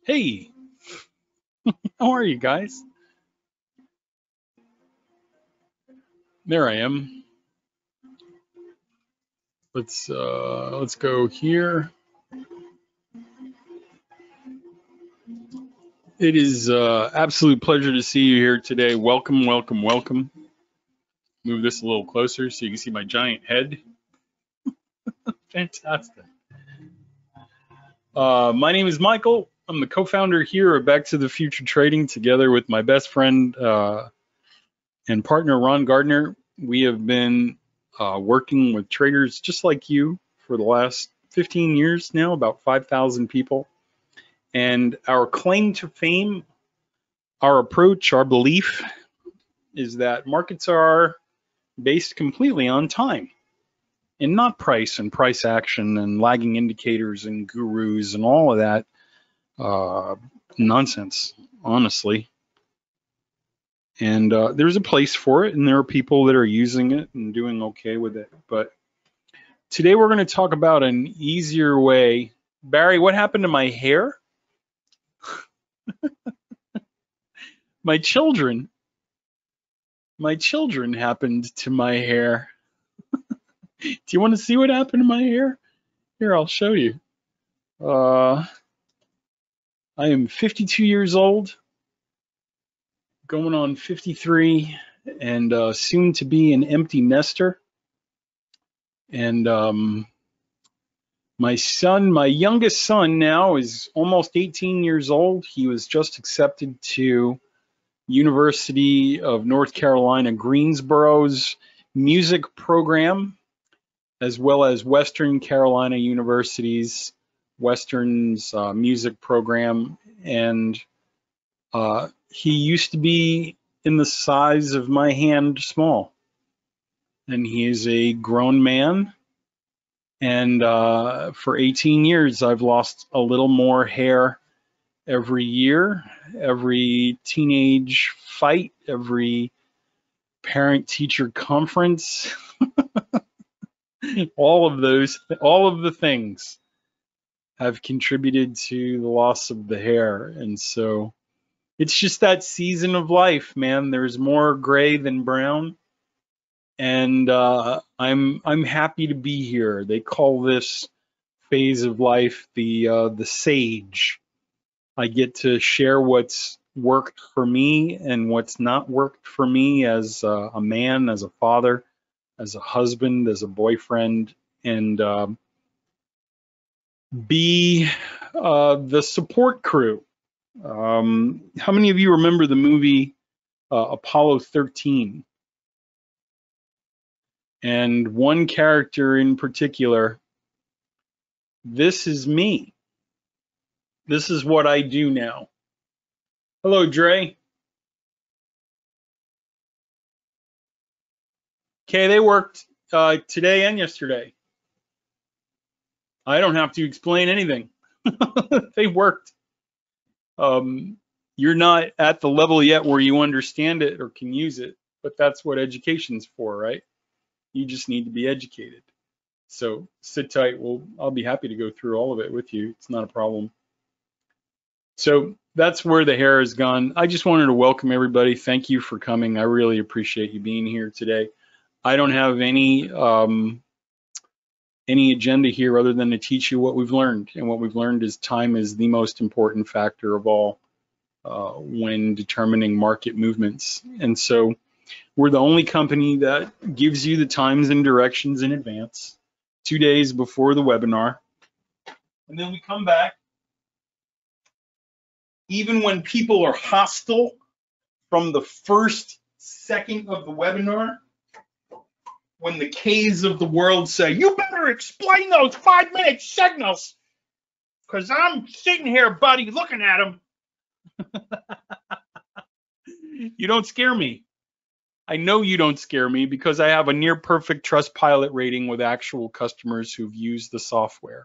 Hey, how are you guys? There I am. Let's go here. It is absolute pleasure to see you here today. Welcome, welcome, welcome. Move this a little closer so you can see my giant head. Fantastic. My name is Michael. I'm the co-founder here of Back to the Future Trading, together with my best friend and partner Ron Gardner. We have been working with traders just like you for the last 15 years now, about 5,000 people. And our claim to fame, our approach, our belief is that markets are based completely on time and not price and price action and lagging indicators and gurus and all of that nonsense, honestly. And there's a place for it, and there are people that are using it and doing okay with it. But today we're going to talk about an easier way. Barry, what happened to my hair? My children happened to my hair. Do you want to see what happened to my hair? Here, I'll show you. I am 52 years old, going on 53, and soon to be an empty nester. And my youngest son now is almost 18 years old. He was just accepted to University of North Carolina, Greensboro's music program, as well as Western Carolina University's Western's music program. And he used to be in the size of my hand small. And he is a grown man. And for 18 years, I've lost a little more hair every year, every teenage fight, every parent-teacher conference, all of the things have contributed to the loss of the hair. And so it's just that season of life, man. There's more gray than brown. And I'm happy to be here. They call this phase of life the sage. I get to share what's worked for me and what's not worked for me as a man, as a father, as a husband, as a boyfriend, and be the support crew. How many of you remember the movie Apollo 13? And one character in particular, this is me. This is what I do now. Hello, Dre. Okay, they worked today and yesterday. I don't have to explain anything. They worked. You're not at the level yet where you understand it or can use it, but that's what education's for, right? You just need to be educated. So sit tight. I'll be happy to go through all of it with you. It's not a problem. So that's where the hair has gone. I just wanted to welcome everybody. Thank you for coming. I really appreciate you being here today. I don't have any agenda here other than to teach you what we've learned. And what we've learned is time is the most important factor of all when determining market movements. And so we're the only company that gives you the times and directions in advance, 2 days before the webinar. And then we come back. Even when people are hostile from the first second of the webinar, when the K's of the world say, you better explain those 5-minute signals, because I'm sitting here, buddy, looking at them. You don't scare me. I know you don't scare me because I have a near perfect Trustpilot rating with actual customers who've used the software.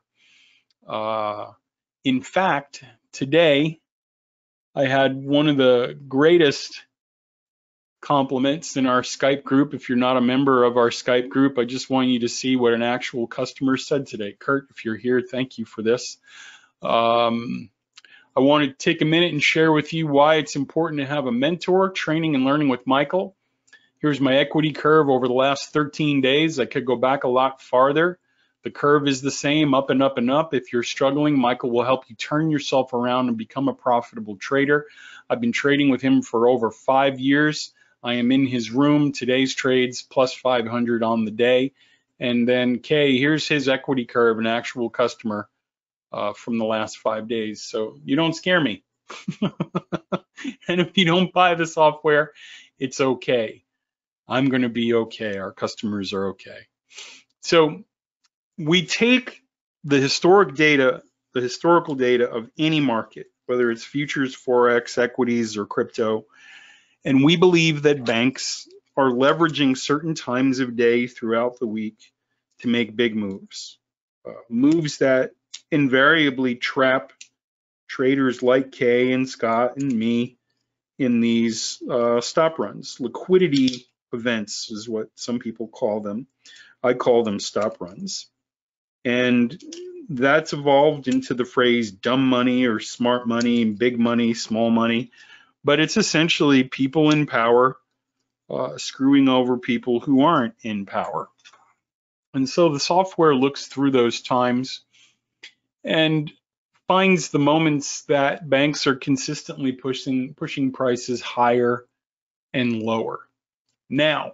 In fact, today I had one of the greatest compliments in our Skype group. If you're not a member of our Skype group, I just want you to see what an actual customer said today. Kurt, if you're here, thank you for this. I want to take a minute and share with you why it's important to have a mentor. Training and learning with Michael. Here's my equity curve over the last 13 days. I could go back a lot farther. The curve is the same, up and up and up. If you're struggling, Michael will help you turn yourself around and become a profitable trader. I've been trading with him for over 5 years. I am in his room. Today's trades plus 500 on the day. And then Kay, here's his equity curve, an actual customer from the last 5 days. So you don't scare me. And if you don't buy the software, it's okay. I'm going to be okay. Our customers are okay. So we take the historical data of any market, whether it's futures, forex, equities, or crypto, and we believe that banks are leveraging certain times of day throughout the week to make big moves, moves that invariably trap traders like Kay and Scott and me in these stop runs. Liquidity events is what some people call them. I call them stop runs. And that's evolved into the phrase dumb money or smart money, big money, small money. But it's essentially people in power screwing over people who aren't in power. And so the software looks through those times and finds the moments that banks are consistently pushing prices higher and lower. Now,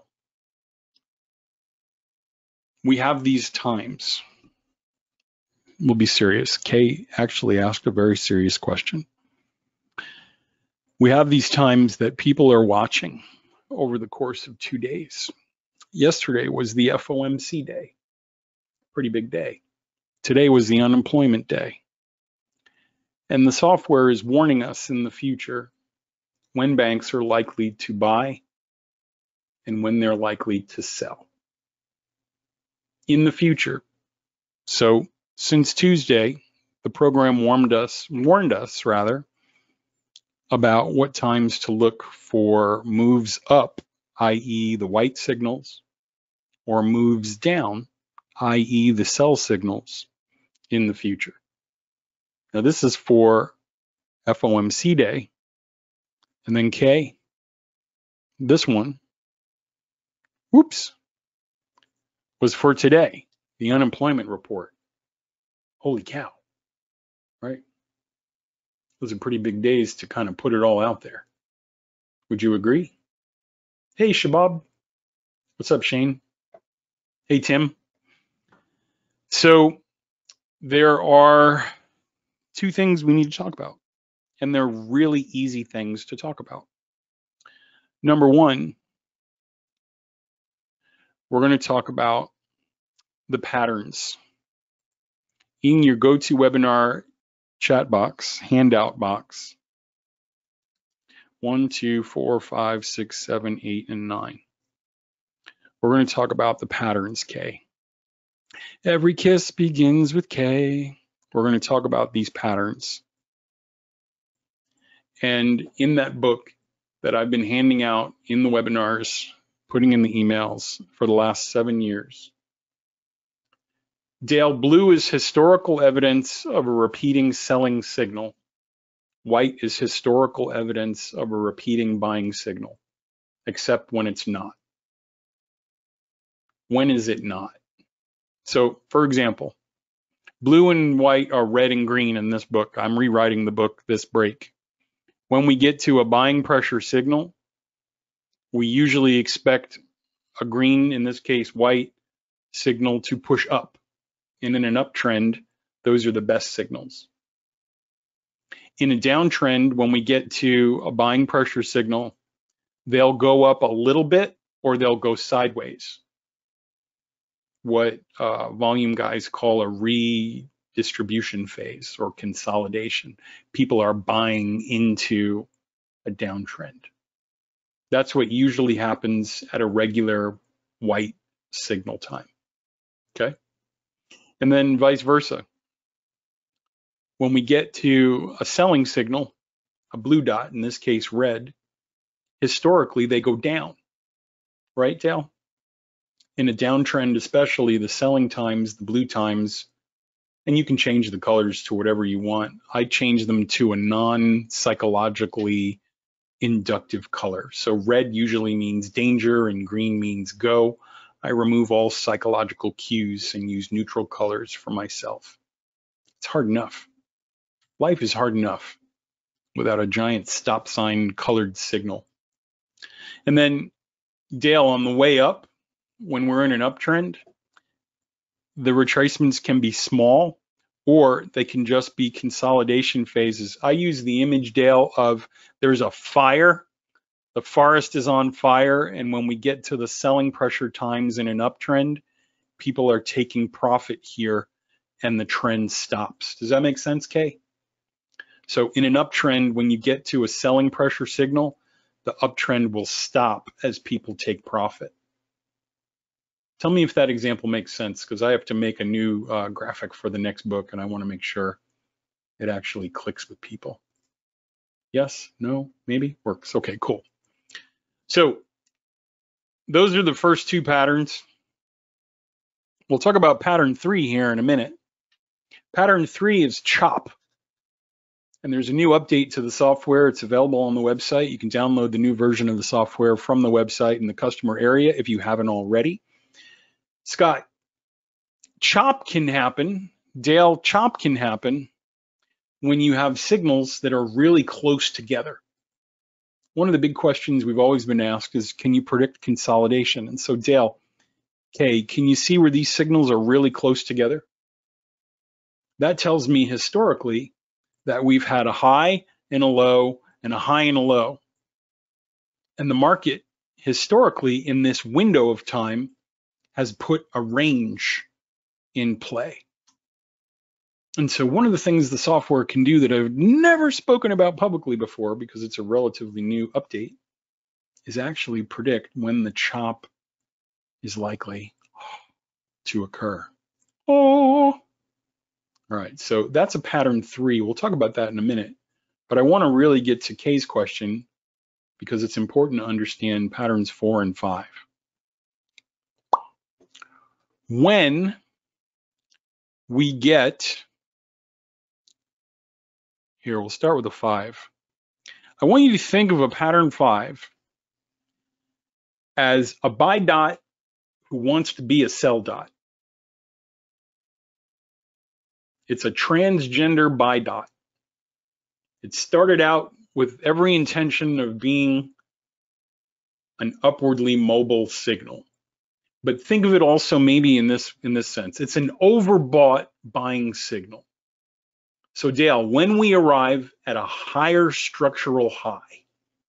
we have these times. We'll be serious. Kay actually asked a very serious question. We have these times that people are watching over the course of 2 days. Yesterday was the FOMC day, pretty big day. Today was the unemployment day. And the software is warning us in the future when banks are likely to buy and when they're likely to sell in the future. So since Tuesday, the program warned us about what times to look for moves up, i.e. the white signals, or moves down, i.e. the sell signals in the future. Now this is for FOMC day. And then K, this one, whoops, was for today, the unemployment report. Holy cow, right? Those are pretty big days to kind of put it all out there. Would you agree? Hey, Shabab. What's up, Shane? Hey, Tim. So there are 2 things we need to talk about, and they're really easy things to talk about. Number 1, we're going to talk about the patterns. In your GoToWebinar chat box, handout box, 1, 2, 4, 5, 6, 7, 8, and 9. We're going to talk about the patterns, K. Every kiss begins with K. We're going to talk about these patterns. And in that book that I've been handing out in the webinars, putting in the emails for the last 7 years, Dale, blue is historical evidence of a repeating selling signal. White is historical evidence of a repeating buying signal, except when it's not. When is it not? So, for example, blue and white are red and green in this book. I'm rewriting the book this break. When we get to a buying pressure signal, we usually expect a green, in this case white, signal to push up. And in an uptrend, those are the best signals. In a downtrend, when we get to a buying pressure signal, they'll go up a little bit or they'll go sideways. What volume guys call a redistribution phase or consolidation. People are buying into a downtrend. That's what usually happens at a regular white signal time, okay? And then vice versa. When we get to a selling signal, a blue dot, in this case red, historically they go down, right, Dale? In a downtrend especially, the selling times, the blue times, And you can change the colors to whatever you want. I change them to a non-psychologically inductive color. So red usually means danger and green means go. I remove all psychological cues and use neutral colors for myself. It's hard enough. Life is hard enough without a giant stop sign colored signal. And then Dale, on the way up, when we're in an uptrend, the retracements can be small or they can just be consolidation phases. I use the image, Dale, of there's a fire, the forest is on fire, and when we get to the selling pressure times in an uptrend, people are taking profit here and the trend stops. Does that make sense, Kay? So in an uptrend, when you get to a selling pressure signal, the uptrend will stop as people take profit. Tell me if that example makes sense, because I have to make a new graphic for the next book and I want to make sure it actually clicks with people. Yes, no, maybe, works. Okay, cool. So those are the first two patterns. We'll talk about pattern 3 here in a minute. Pattern 3 is CHOP. And there's a new update to the software. It's available on the website. You can download the new version of the software from the website in the customer area if you haven't already. Scott, CHOP can happen. Dale, CHOP can happen when you have signals that are really close together. One of the big questions we've always been asked is, can you predict consolidation? And so Dale, okay, can you see where these signals are really close together? That tells me historically that we've had a high and a low and a high and a low. And the market historically in this window of time has put a range in play. And so one of the things the software can do that I've never spoken about publicly before, because it's a relatively new update, is actually predict when the CHOP is likely to occur. Oh, all right, so that's a pattern 3. We'll talk about that in a minute, but I want to really get to Kay's question because it's important to understand patterns 4 and 5. When we get, here, we'll start with a 5. I want you to think of a pattern 5 as a buy dot who wants to be a sell dot. It's a transgender buy dot. It started out with every intention of being an upwardly mobile signal. But think of it also maybe in this sense. It's an overbought buying signal. So Dale, when we arrive at a higher structural high,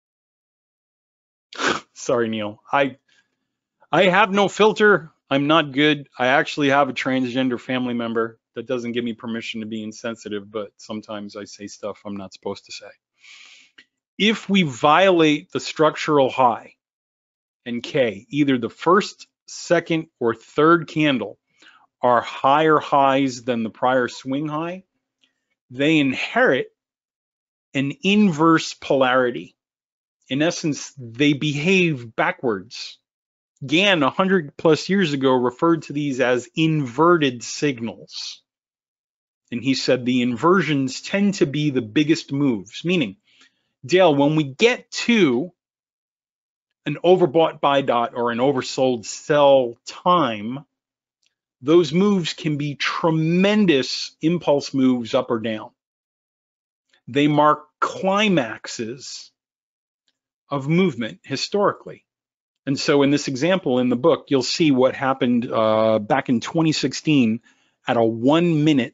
sorry, Neil, I have no filter. I'm not good. I actually have a transgender family member that doesn't give me permission to be insensitive, but sometimes I say stuff I'm not supposed to say. If we violate the structural high and K, either the first, second, or third candle are higher highs than the prior swing high, they inherit an inverse polarity. In essence, they behave backwards. Gann, 100 plus years ago, referred to these as inverted signals. And he said the inversions tend to be the biggest moves, meaning, Dale, when we get to an overbought buy dot or an oversold sell time, those moves can be tremendous impulse moves up or down. They mark climaxes of movement historically. And so in this example in the book, you'll see what happened back in 2016 at a 1 minute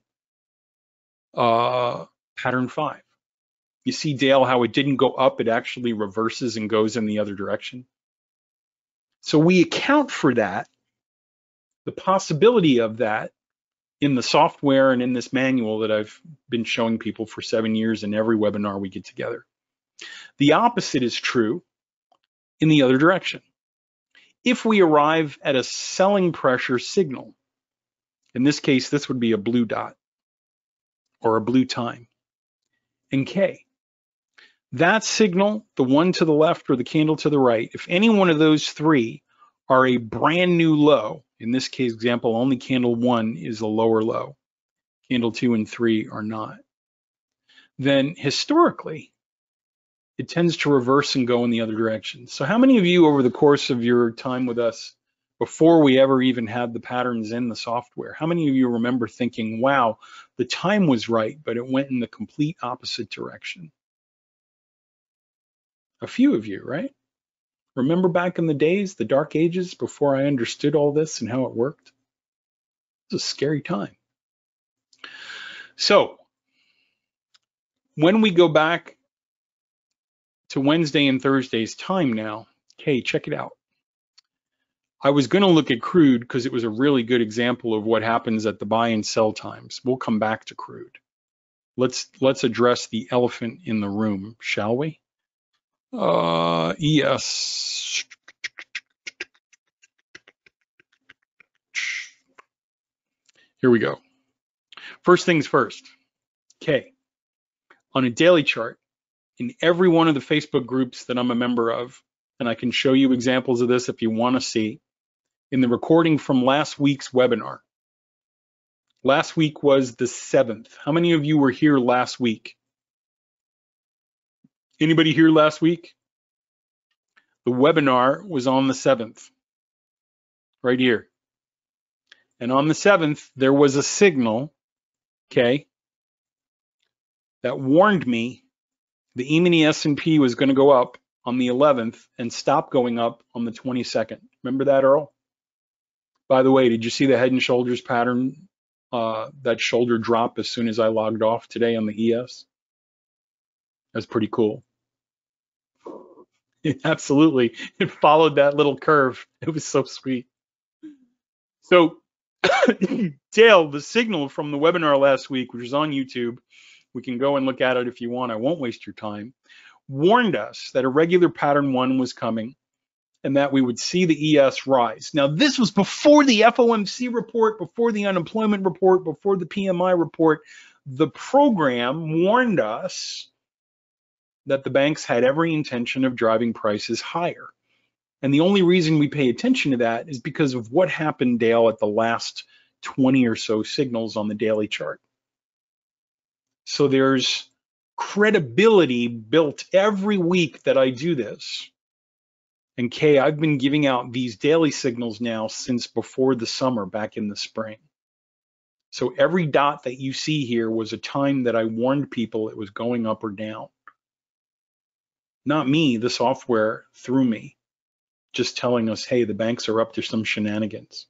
pattern 5. You see, Dale, how it didn't go up, it actually reverses and goes in the other direction. So we account for that, the possibility of that, in the software and in this manual that I've been showing people for 7 years in every webinar we get together. The opposite is true in the other direction. If we arrive at a selling pressure signal, in this case, this would be a blue dot or a blue time, and K. That signal, the one to the left or the candle to the right, if any one of those three are a brand new low, in this case example, only candle 1 is a lower low. candle 2 and 3 are not, then historically, it tends to reverse and go in the other direction. So how many of you over the course of your time with us, before we ever even had the patterns in the software, how many of you remember thinking, wow, the time was right, but it went in the complete opposite direction? A few of you, right? Remember back in the days, the dark ages, before I understood all this and how it worked? It was a scary time. So when we go back to Wednesday and Thursday's time now, okay, check it out. I was going to look at crude because it was a really good example of what happens at the buy and sell times. We'll come back to crude. Let's address the elephant in the room, shall we? ES. Here we go. First things first. Okay. On a daily chart, in every one of the Facebook groups that I'm a member of, and I can show you examples of this if you want to see, in the recording from last week's webinar. Last week was the 7th. How many of you were here last week? Anybody here last week? The webinar was on the 7th, right here. And on the 7th, there was a signal, okay, that warned me the E-mini S&P was going to go up on the 11th and stop going up on the 22nd. Remember that, Earl? By the way, did you see the head and shoulders pattern, that shoulder drop as soon as I logged off today on the ES? That's pretty cool. Absolutely, it followed that little curve. It was so sweet. So, Dale, the signal from the webinar last week, which is on YouTube, we can go and look at it if you want, I won't waste your time, warned us that a regular pattern 1 was coming and that we would see the ES rise. Now, this was before the FOMC report, before the unemployment report, before the PMI report. The program warned us that the banks had every intention of driving prices higher. And the only reason we pay attention to that is because of what happened, Dale, at the last 20 or so signals on the daily chart. So there's credibility built every week that I do this. And Kay, I've been giving out these daily signals now since before the summer, back in the spring. So every dot that you see here was a time that I warned people it was going up or down. Not me, the software through me, just telling us, hey, the banks are up to some shenanigans.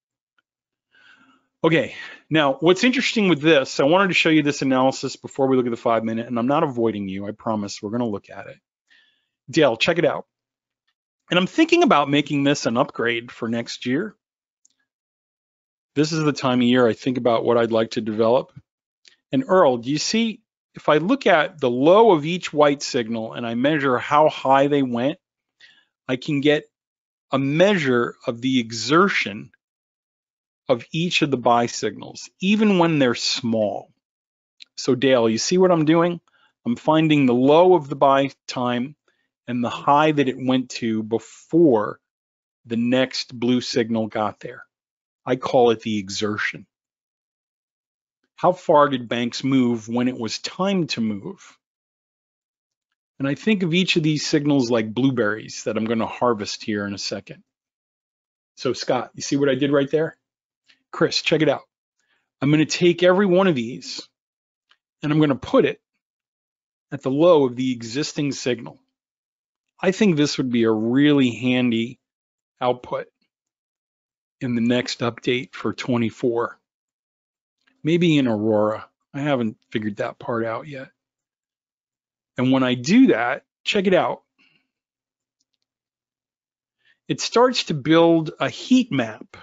Okay, now what's interesting with this, I wanted to show you this analysis before we look at the 5-minute, and I'm not avoiding you, I promise, we're gonna look at it. Dale, check it out. And I'm thinking about making this an upgrade for next year. This is the time of year I think about what I'd like to develop. And Earl, do you see, if I look at the low of each white signal and I measure how high they went, I can get a measure of the exertion of each of the buy signals, even when they're small. So Dale, you see what I'm doing? I'm finding the low of the buy time and the high that it went to before the next blue signal got there. I call it the exertion. How far did banks move when it was time to move? And I think of each of these signals like blueberries that I'm going to harvest here in a second. So Scott, you see what I did right there? Chris, check it out. I'm going to take every one of these and I'm going to put it at the low of the existing signal. I think this would be a really handy output in the next update for 24. Maybe in Aurora. I haven't figured that part out yet. And when I do that, check it out. It starts to build a heat map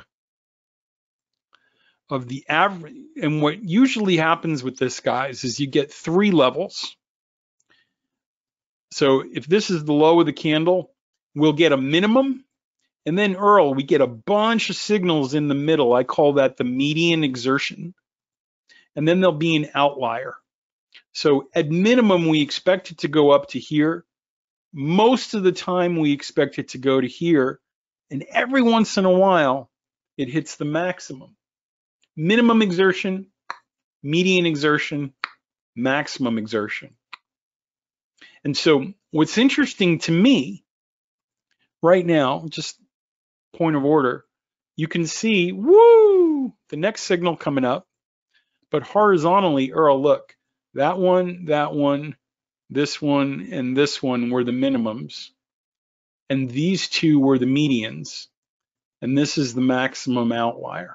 of the average. And what usually happens with this, guys, is you get 3 levels. So if this is the low of the candle, we'll get a minimum. And then Earl, we get a bunch of signals in the middle. I call that the median exertion. And then there'll be an outlier. So at minimum, we expect it to go up to here. Most of the time, we expect it to go to here. And every once in a while, it hits the maximum. Minimum exertion, median exertion, maximum exertion. And so what's interesting to me right now, just point of order, you can see, woo, the next signal coming up, but horizontally, Earl, look, that one, this one, and this one were the minimums. And these two were the medians. And this is the maximum outlier.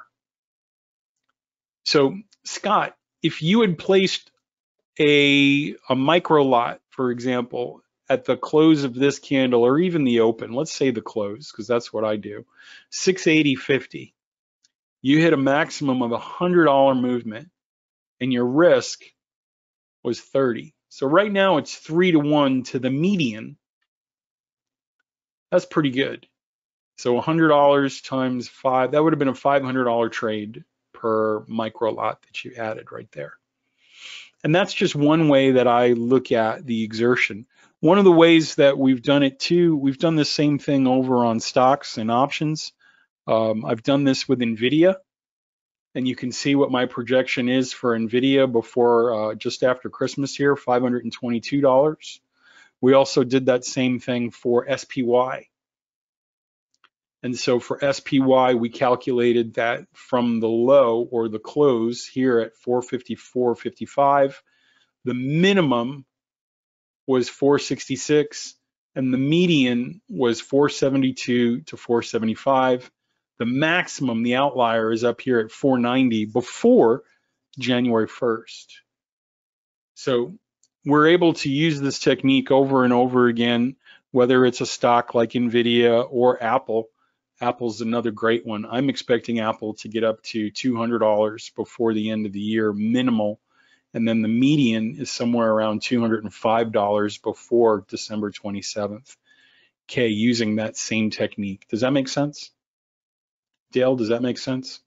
So Scott, if you had placed a micro lot, for example, at the close of this candle, or even the open, let's say the close, because that's what I do, 680.50, you hit a maximum of $100 movement, and your risk was 30. So right now it's 3-to-1 to the median. That's pretty good. So $100 times 5, that would have been a $500 trade per micro lot that you added right there. And that's just one way that I look at the exertion. One of the ways that we've done it too, we've done the same thing over on stocks and options. I've done this with NVIDIA, and you can see what my projection is for NVIDIA before just after Christmas here, $522. We also did that same thing for SPY. And so for SPY, we calculated that from the low or the close here at 454.55, the minimum was 466, and the median was 472 to 475. The maximum, the outlier, is up here at 490 before January 1st. So we're able to use this technique over and over again, whether it's a stock like NVIDIA or Apple. Apple's another great one. I'm expecting Apple to get up to $200 before the end of the year, minimal. And then the median is somewhere around $205 before December 27th. Okay, using that same technique. Does that make sense? Dale, does that make sense?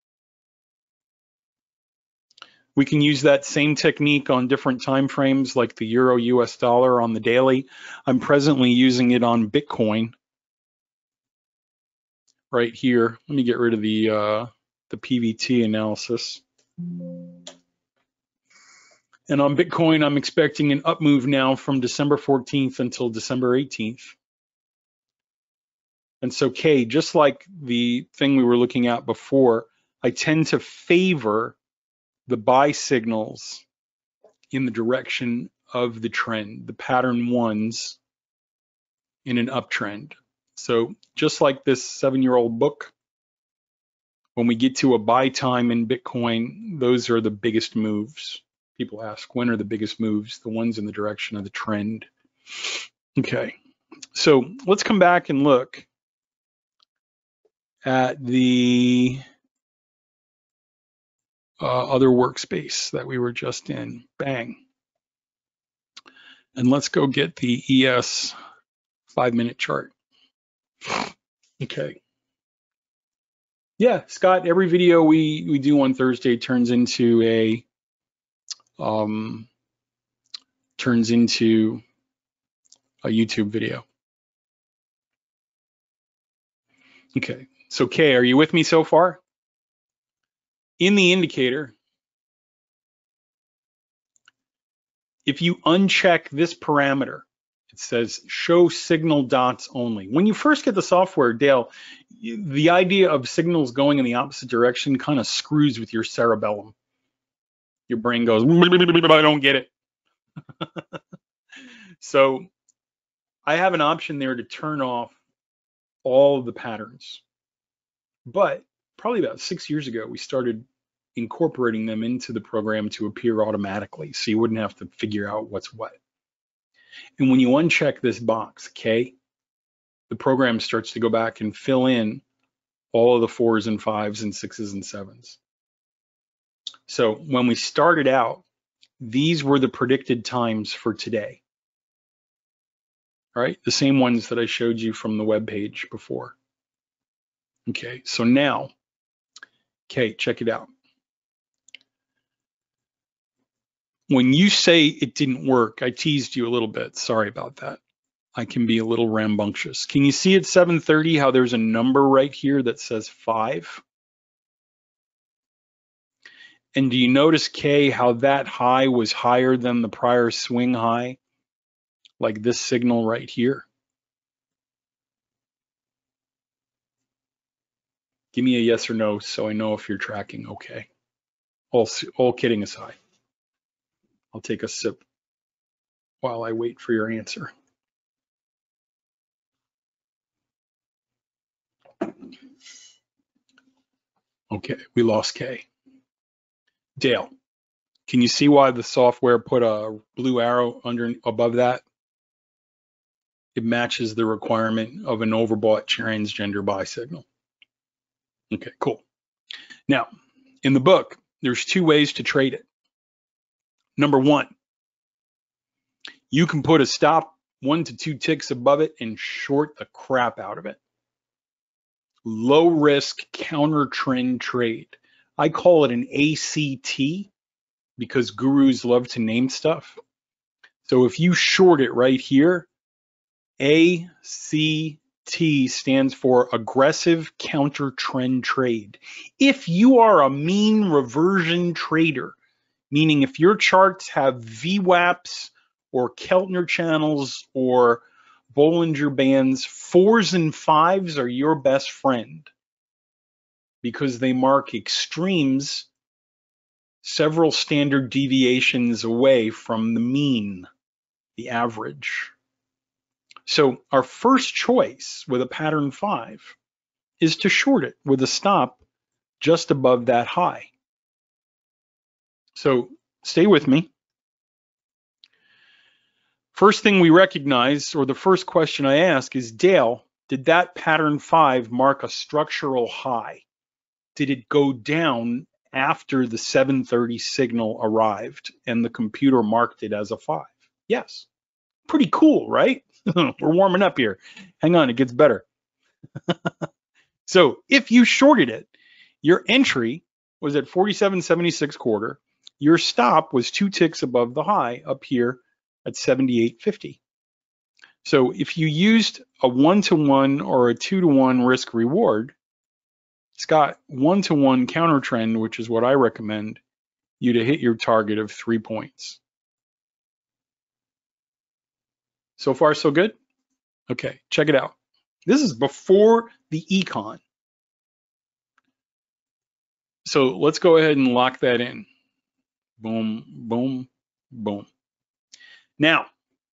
We can use that same technique on different time frames, like the Euro US dollar on the daily. I'm presently using it on Bitcoin right here. Let me get rid of the PVT analysis. And on Bitcoin, I'm expecting an up move now from December 14th until December 18th. And so, Kay, just like the thing we were looking at before, I tend to favor the buy signals in the direction of the trend, the pattern ones in an uptrend. So just like this 7-year-old book, when we get to a buy time in Bitcoin, those are the biggest moves. People ask, when are the biggest moves? The ones in the direction of the trend. Okay, so let's come back and look at the other workspace that we were just in. Bang. And let's go get the ES 5-minute chart. Okay. Yeah, Scott, every video we do on Thursday turns into a YouTube video. Okay, so Kay, are you with me so far? In the indicator, if you uncheck this parameter, it says show signal dots only. When you first get the software, Dale, the idea of signals going in the opposite direction kind of screws with your cerebellum. Your brain goes, I don't get it. So I have an option there to turn off all of the patterns. But probably about 6 years ago, we started incorporating them into the program to appear automatically, so you wouldn't have to figure out what's what. And when you uncheck this box, K, the program starts to go back and fill in all of the 4s and 5s and 6s and 7s. So when we started out, these were the predicted times for today. All right, the same ones that I showed you from the web page before. Okay, so now, okay, check it out. When you say it didn't work, I teased you a little bit. Sorry about that. I can be a little rambunctious. Can you see at 7:30 how there's a number right here that says 5? And do you notice, K, how that high was higher than the prior swing high? Like this signal right here. Give me a yes or no so I know if you're tracking okay. All kidding aside. I'll take a sip while I wait for your answer. Okay, we lost K. Dale, can you see why the software put a blue arrow above that? It matches the requirement of an overbought transgender buy signal. Okay, cool. Now, in the book, there's two ways to trade it. Number one, you can put a stop 1 to 2 ticks above it and short the crap out of it. Low risk counter trend trade. I call it an ACT because gurus love to name stuff. So if you short it right here, ACT stands for aggressive counter trend trade. If you are a mean reversion trader, meaning if your charts have VWAPs or Keltner channels or Bollinger Bands, 4s and 5s are your best friend because they mark extremes several standard deviations away from the mean, the average. So our first choice with a pattern 5 is to short it with a stop just above that high. So stay with me. First thing we recognize, or the first question I ask is, Dale, did that pattern 5 mark a structural high? Did it go down after the 7:30 signal arrived and the computer marked it as a 5? Yes. Pretty cool, right? We're warming up here. Hang on, it gets better. So if you shorted it, your entry was at 47.76 quarter. Your stop was 2 ticks above the high up here at 78.50. So if you used a 1-to-1 or a 2-to-1 risk reward, Scott, 1-to-1 counter trend, which is what I recommend you to hit your target of 3 points. So far, so good? Okay, check it out. This is before the econ. So let's go ahead and lock that in. Boom, boom, boom. Now,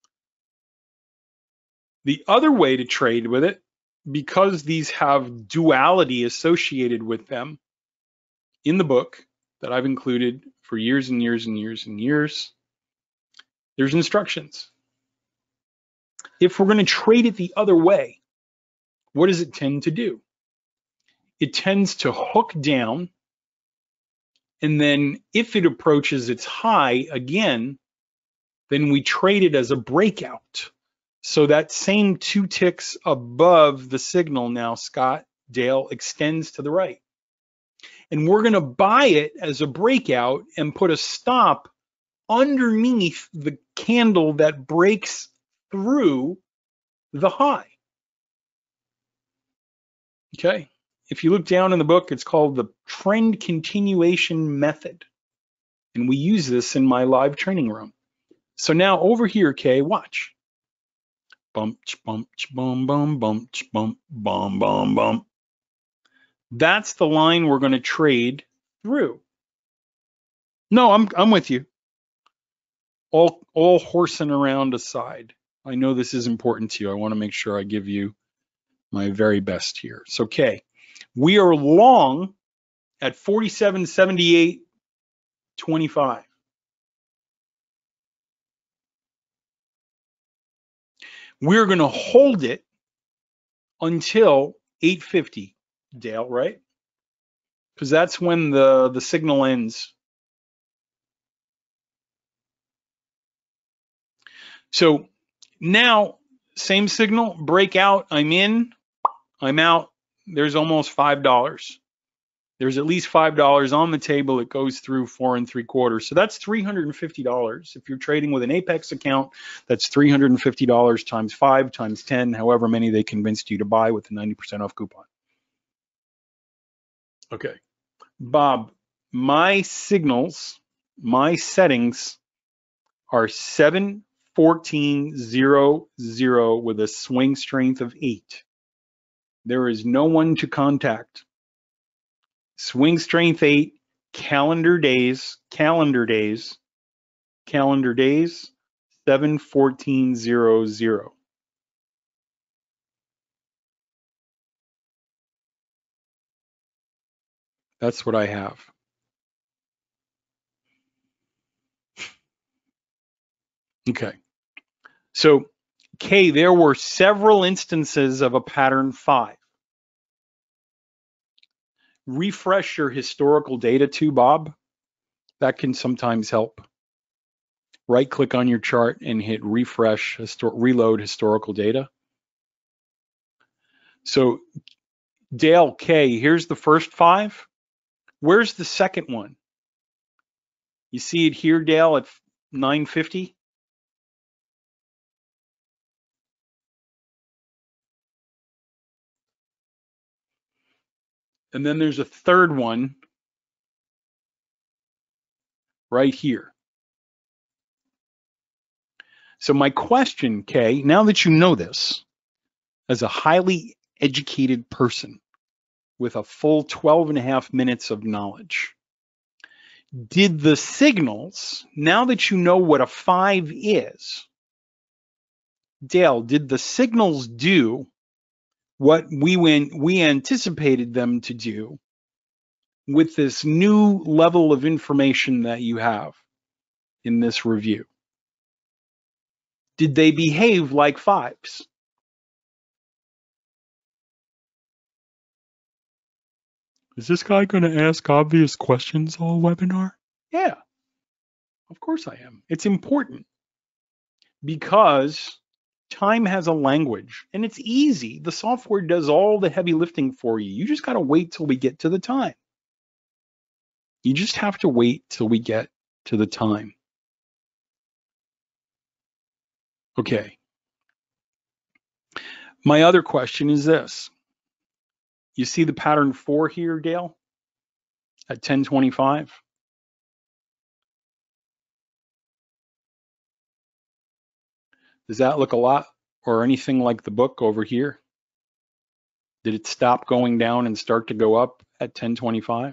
the other way to trade with it, because these have duality associated with them in the book that I've included for years and years and years and years, there's instructions. If we're going to trade it the other way, what does it tend to do? It tends to hook down, and then if it approaches its high again, then we trade it as a breakout. So that same 2 ticks above the signal now, Scott, Dale, extends to the right. And we're going to buy it as a breakout and put a stop underneath the candle that breaks through the high. Okay. If you look down in the book, it's called the trend continuation method. And we use this in my live training room. So now over here, Kay, watch. Bump, bump, bum, bum, bump, bump, bum, bum, bum. That's the line we're going to trade through. No, I'm with you. All horsing around aside. I know this is important to you. I want to make sure I give you my very best here. So, Kay, we are long at 47.78.25. We're going to hold it until 8:50, Dale, right? Because that's when the signal ends. So now, same signal, breakout, I'm in, I'm out. There's almost $5. There's at least $5 on the table. It goes through 4 3/4. So that's $350. If you're trading with an Apex account, that's $350 times 5 times 10, however many they convinced you to buy with the 90% off coupon. Okay. Bob, my signals, my settings are 7, 14, 0, 0 with a swing strength of 8. There is no one to contact. Swing strength 8, calendar days, 7, 14, 0, 0. That's what I have. Okay. So, K, there were several instances of a pattern 5. Refresh your historical data too, Bob. That can sometimes help. Right click on your chart and hit refresh, reload historical data. So Dale K, here's the first 5. Where's the second one? You see it here, Dale, at 950? And then there's a third one right here. So my question, Kay, now that you know this, as a highly educated person with a full 12 and a half minutes of knowledge, did the signals, now that you know what a 5 is, Dale, did the signals do what we anticipated them to do with this new level of information that you have in this review? Did they behave like 5s? Is this guy going to ask obvious questions all webinar? Yeah, of course I am. It's important because time has a language and it's easy. The software does all the heavy lifting for you. You just got to wait till we get to the time. You just have to wait till we get to the time. Okay. My other question is this. You see the pattern 4 here, Dale, at 1025? Does that look a lot or anything like the book over here? Did it stop going down and start to go up at 1025?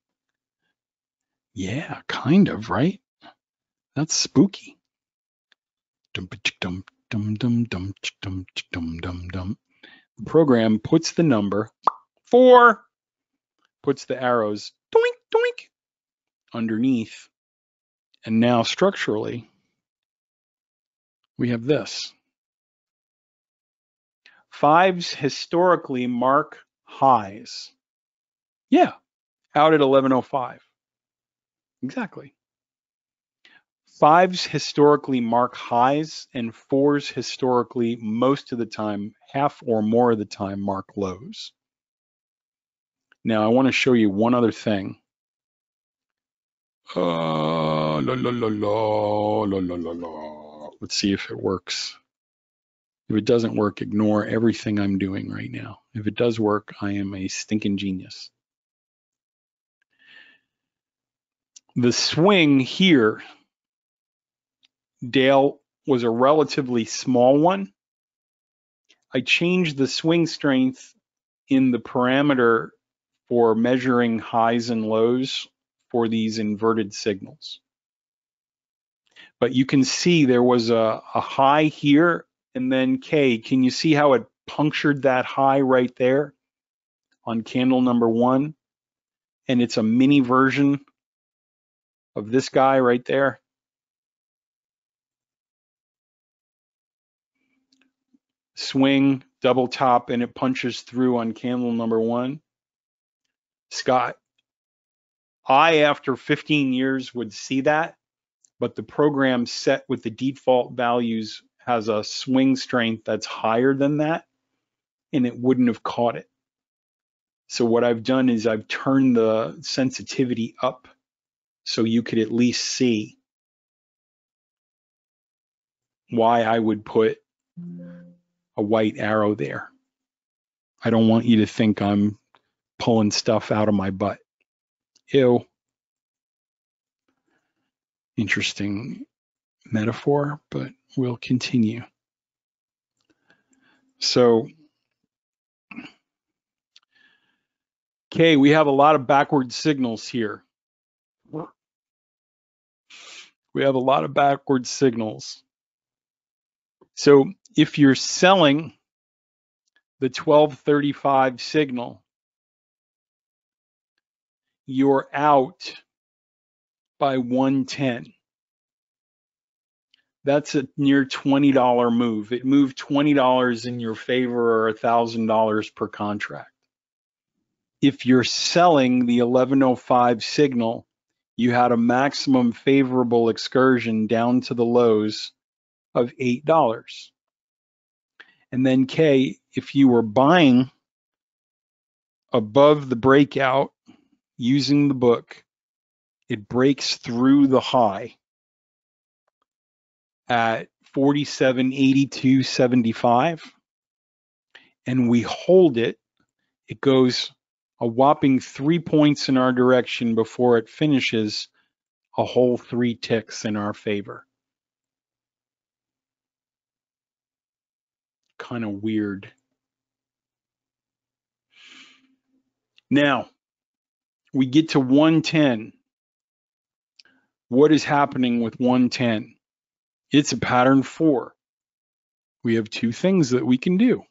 Yeah, kind of, right? That's spooky. The program puts the number 4, puts the arrows doink, doink underneath. And now structurally, we have this. 5s historically mark highs. Yeah, out at 1105. Exactly. 5s historically mark highs, and 4s historically, most of the time, half or more of the time, mark lows. Now, I want to show you one other thing. Let's see if it works. If it doesn't work, ignore everything I'm doing right now. If it does work, I am a stinking genius. The swing here, Dale, was a relatively small one. I changed the swing strength in the parameter for measuring highs and lows for these inverted signals. But you can see there was a high here, and then K, can you see how it punctured that high right there on candle number 1? And it's a mini version of this guy right there. Swing, double top, and it punches through on candle number 1. Scott, I, after 15 years, would see that, but the program set with the default values has a swing strength that's higher than that, and it wouldn't have caught it. So what I've done is I've turned the sensitivity up so you could at least see why I would put a white arrow there. I don't want you to think I'm pulling stuff out of my butt. Ew. Interesting metaphor, but we'll continue. So, okay, we have a lot of backward signals here. We have a lot of backward signals. So if you're selling the 1235 signal, you're out by 110. That's a near $20 move. It moved $20 in your favor or $1,000 per contract. If you're selling the 1105 signal, you had a maximum favorable excursion down to the lows of $8. And then K, if you were buying above the breakout using the book, it breaks through the high at 47.8275, and we hold it. It goes a whopping 3 points in our direction before it finishes a whole 3 ticks in our favor. Kind of weird. Now, we get to 110. What is happening with 110? It's a pattern 4. We have 2 things that we can do.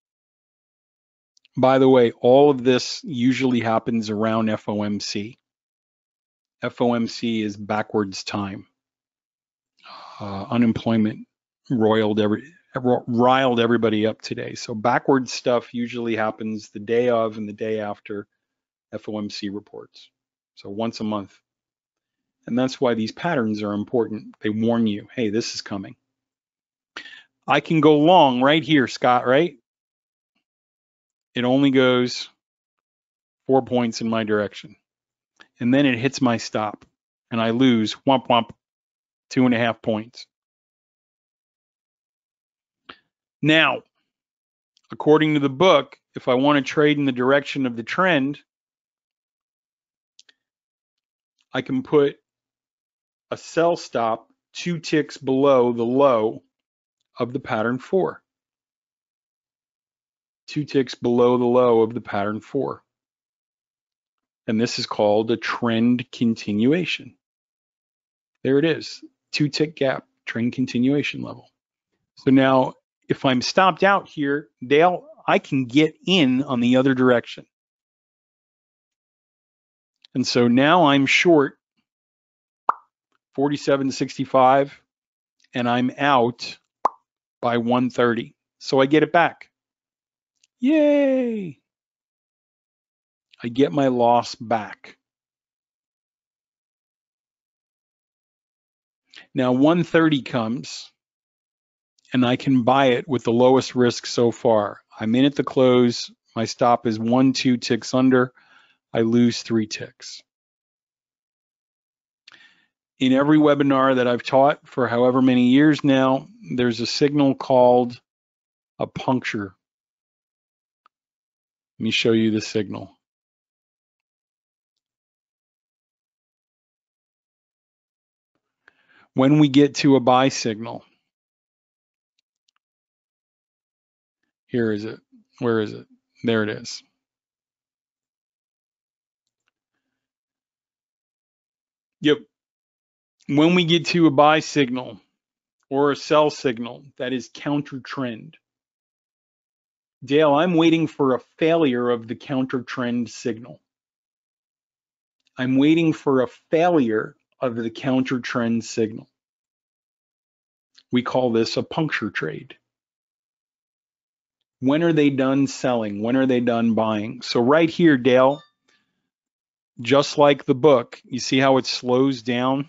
By the way, all of this usually happens around FOMC. FOMC is backwards time. Unemployment riled everybody up today. So backwards stuff usually happens the day of and the day after FOMC reports. So once a month. And that's why these patterns are important. They warn you, hey, this is coming. I can go long right here, Scott, right? It only goes 4 points in my direction. And then it hits my stop and I lose womp womp 2.5 points. Now, according to the book, if I want to trade in the direction of the trend, I can put a sell stop 2 ticks below the low of the pattern 4. 2 ticks below the low of the pattern 4. And this is called a trend continuation. There it is, 2 tick gap, trend continuation level. So now if I'm stopped out here, Dale, I can get in on the other direction. And so now I'm short 47.65 and I'm out by 130. So I get it back. Yay! I get my loss back. Now 130 comes and I can buy it with the lowest risk so far. I'm in at the close. My stop is 1-2 ticks under. I lose 3 ticks. In every webinar that I've taught for however many years now, there's a signal called a puncture. Let me show you the signal. When we get to a buy signal, here is it. Where is it? There it is. Yep. When we get to a buy signal or a sell signal that is counter trend, Dale, I'm waiting for a failure of the counter trend signal. I'm waiting for a failure of the counter trend signal. We call this a puncture trade. When are they done selling? When are they done buying? So right here, Dale, just like the book, you see how it slows down?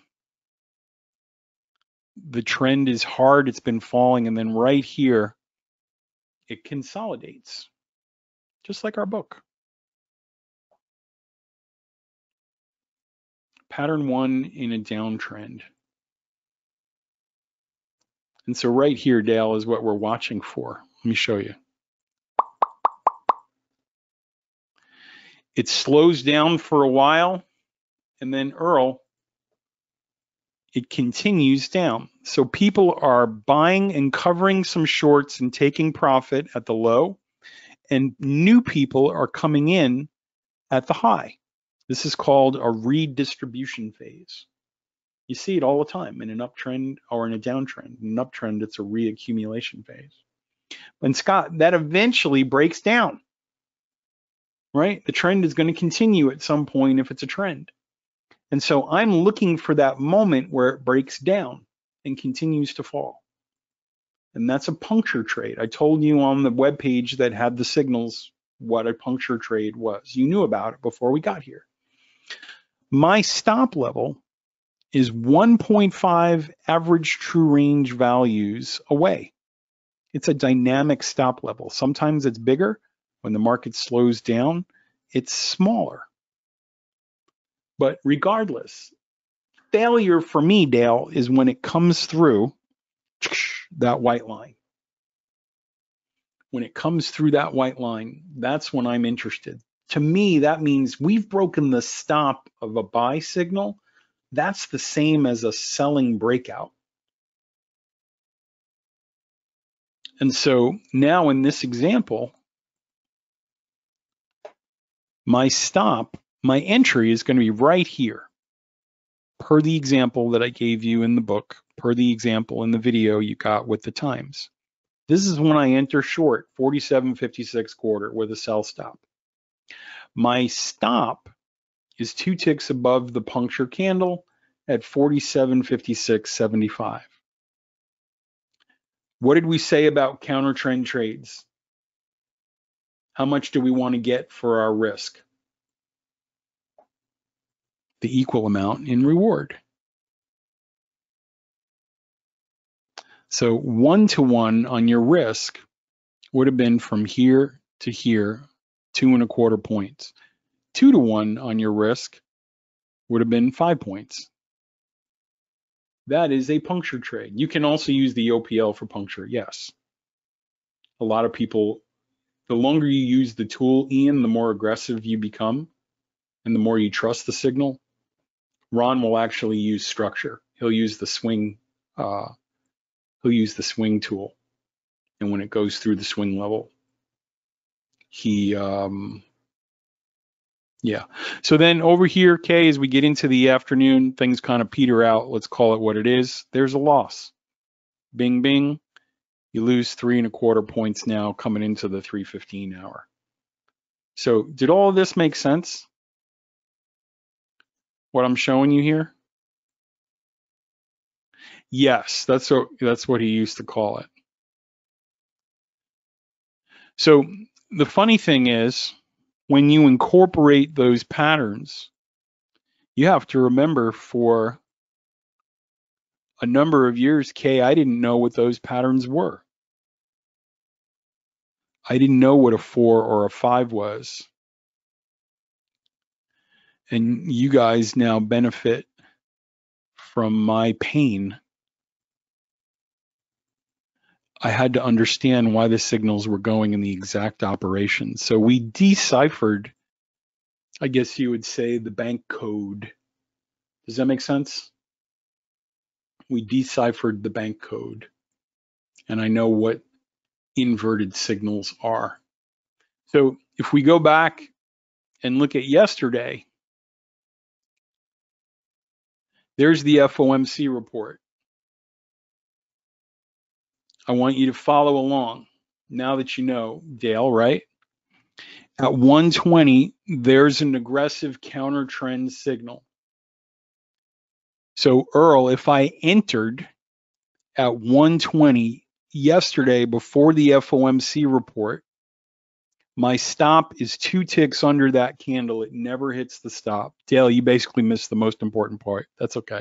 The trend is hard, it's been falling, and then right here, it consolidates, just like our book. Pattern 1 in a downtrend. And so right here, Dale, is what we're watching for. Let me show you. It slows down for a while, and then Earl, it continues down. So people are buying and covering some shorts and taking profit at the low, and new people are coming in at the high. This is called a redistribution phase. You see it all the time in an uptrend or in a downtrend. In an uptrend, it's a reaccumulation phase. And Scott, that eventually breaks down, right? The trend is going to continue at some point if it's a trend. And so I'm looking for that moment where it breaks down and continues to fall. And that's a puncture trade. I told you on the webpage that had the signals what a puncture trade was. You knew about it before we got here. My stop level is 1.5 average true range values away. It's a dynamic stop level. Sometimes it's bigger. When the market slows down, it's smaller. But regardless, failure for me, Dale, is when it comes through that white line. When it comes through that white line, that's when I'm interested. To me, that means we've broken the stop of a buy signal. That's the same as a selling breakout. And so now in this example, my stop, my entry is going to be right here, per the example that I gave you in the book, per the example in the video you got with the times. This is when I enter short, 47.56 quarter with a sell stop. My stop is 2 ticks above the puncture candle at 47.56.75. What did we say about counter trend trades? How much do we want to get for our risk? The equal amount in reward. So 1-to-1 on your risk would have been from here to here, 2.25 points. 2-to-1 on your risk would have been 5 points. That is a puncture trade. You can also use the OPL for puncture, yes. A lot of people, the longer you use the tool, Ian, the more aggressive you become and the more you trust the signal. Ron will actually use structure. He'll use the swing tool. And when it goes through the swing level, yeah. So then over here, Kay, as we get into the afternoon, things kind of peter out. Let's call it what it is. There's a loss. Bing, bing. You lose 3.25 points now coming into the 3:15 hour. So did all of this make sense? What I'm showing you here? Yes, that's what he used to call it. So the funny thing is, when you incorporate those patterns, you have to remember for a number of years, Kay, I didn't know what those patterns were. I didn't know what a 4 or a 5 was. And you guys now benefit from my pain. I had to understand why the signals were going in the exact operation. So we deciphered, I guess you would say, the bank code. Does that make sense? We deciphered the bank code. And I know what inverted signals are. So if we go back and look at yesterday, there's the FOMC report. I want you to follow along now that you know, Dale, right? At 120, there's an aggressive counter trend signal. So Earl, if I entered at 120 yesterday before the FOMC report, my stop is 2 ticks under that candle. It never hits the stop. Dale, you basically missed the most important part. That's okay.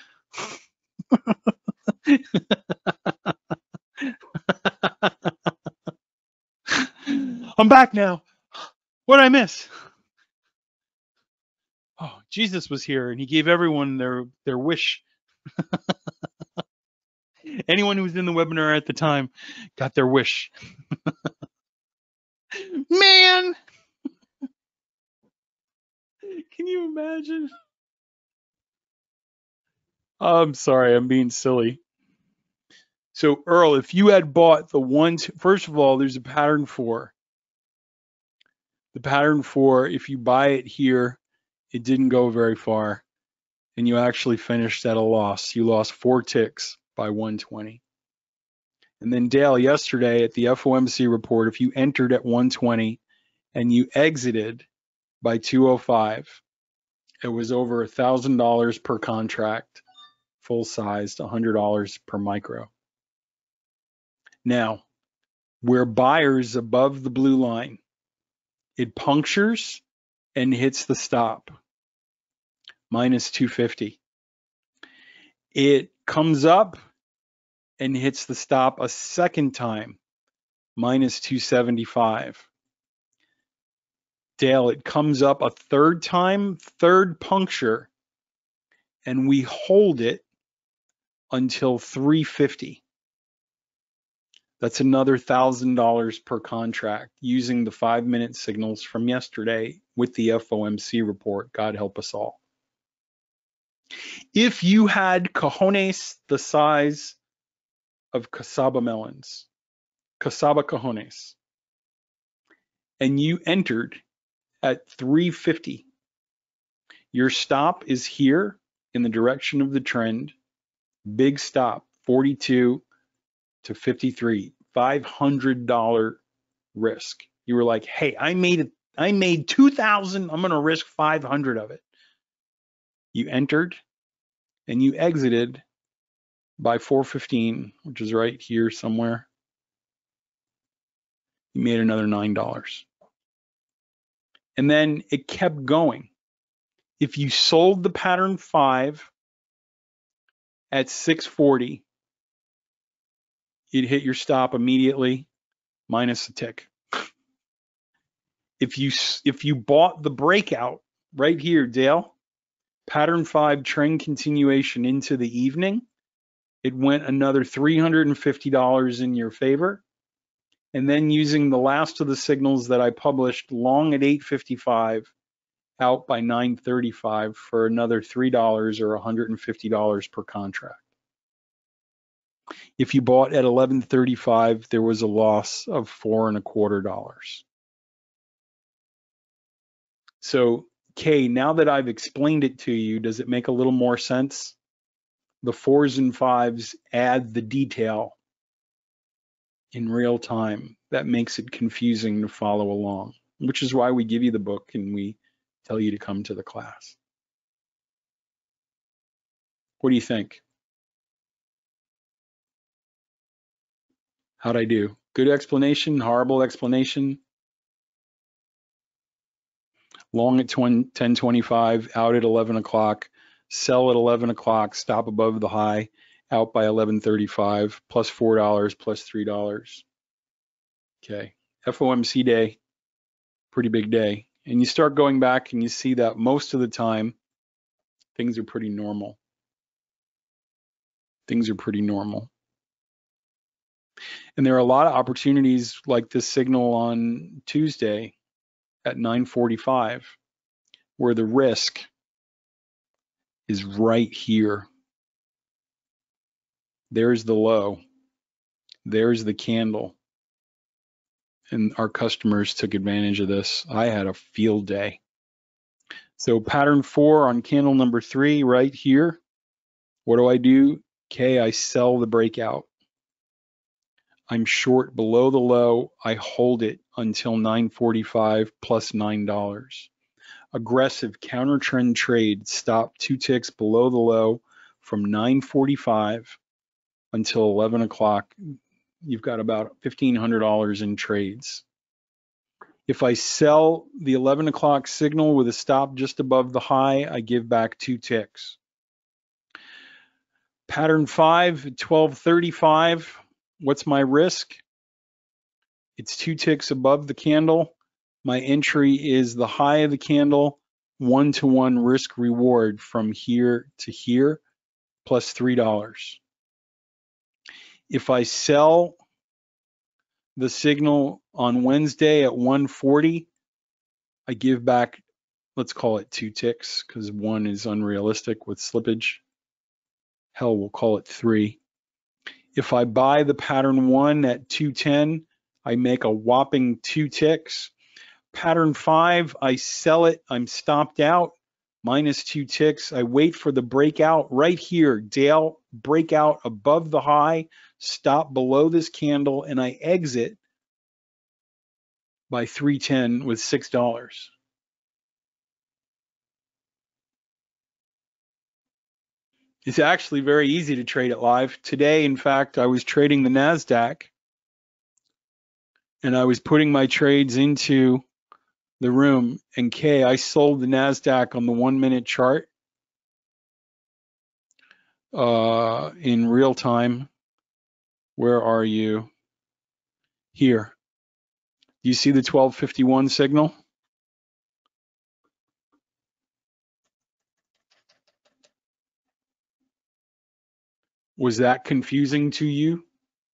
I'm back now. What did I miss? Oh, Jesus was here and he gave everyone their wish. Anyone who was in the webinar at the time got their wish. Man, can you imagine? I'm sorry, I'm being silly. So Earl, if you had bought the ones, first of all, there's a pattern 4. The pattern 4, if you buy it here, it didn't go very far, and you actually finished at a loss. You lost 4 ticks by 120. And then Dale, yesterday at the FOMC report, if you entered at 120 and you exited by 205, it was over $1,000 per contract, full sized, $100 per micro. Now, where buyers above the blue line, it punctures and hits the stop, minus 250. It comes up and hits the stop a second time, minus 275. Dale, it comes up a third time, third puncture, and we hold it until 350. That's another $1,000 per contract using the 5-minute signals from yesterday with the FOMC report. God help us all. If you had cojones the size of cassava melons, cassava cojones, and you entered at 350, your stop is here in the direction of the trend. Big stop, 42 to 53, $500 risk. You were like, hey, I made 2,000. I'm going to risk 500 of it. You entered and you exited by 415, which is right here somewhere. You made another $9. And then it kept going. If you sold the pattern 5 at 640, you'd hit your stop immediately, minus a tick. If you bought the breakout right here, Dale, pattern 5 trend continuation into the evening, it went another $350 in your favor. And then using the last of the signals that I published, long at 855, out by 935 for another $3 or $150 per contract. If you bought at 1135, there was a loss of $4.25. So, Kay, now that I've explained it to you, does it make a little more sense? The 4s and 5s add the detail in real time that makes it confusing to follow along, which is why we give you the book and we tell you to come to the class. What do you think? How'd I do? Good explanation, horrible explanation? Long at 1025, out at 11 o'clock, sell at 11 o'clock, stop above the high, out by 1135, plus $4, plus $3. Okay, FOMC day, pretty big day. And you start going back and you see that most of the time, things are pretty normal. Things are pretty normal. And there are a lot of opportunities like this signal on Tuesday at 9:45, where the risk is right here. There's the low. There's the candle. And our customers took advantage of this. I had a field day. So pattern 4 on candle number 3 right here. What do? Okay, I sell the breakout. I'm short below the low. I hold it until 9:45 plus $9. Aggressive counter trend trade, stop 2 ticks below the low from 9:45 until 11 o'clock. You've got about $1,500 in trades. If I sell the 11 o'clock signal with a stop just above the high, I give back 2 ticks. Pattern 5 at 12:35. What's my risk? It's 2 ticks above the candle. My entry is the high of the candle, 1-to-1 risk reward from here to here, plus $3. If I sell the signal on Wednesday at 140, I give back, let's call it 2 ticks because 1 is unrealistic with slippage. Hell, we'll call it 3. If I buy the pattern 1 at 210, I make a whopping 2 ticks. Pattern 5, I sell it, I'm stopped out, minus 2 ticks. I wait for the breakout right here, Dale, breakout above the high, stop below this candle, and I exit by 310 with $6. It's actually very easy to trade it live. Today, in fact, I was trading the NASDAQ, and I was putting my trades into the room, and Kay, I sold the NASDAQ on the 1-minute chart in real time. Where are you? Here. Do you see the 1251 signal? Was that confusing to you?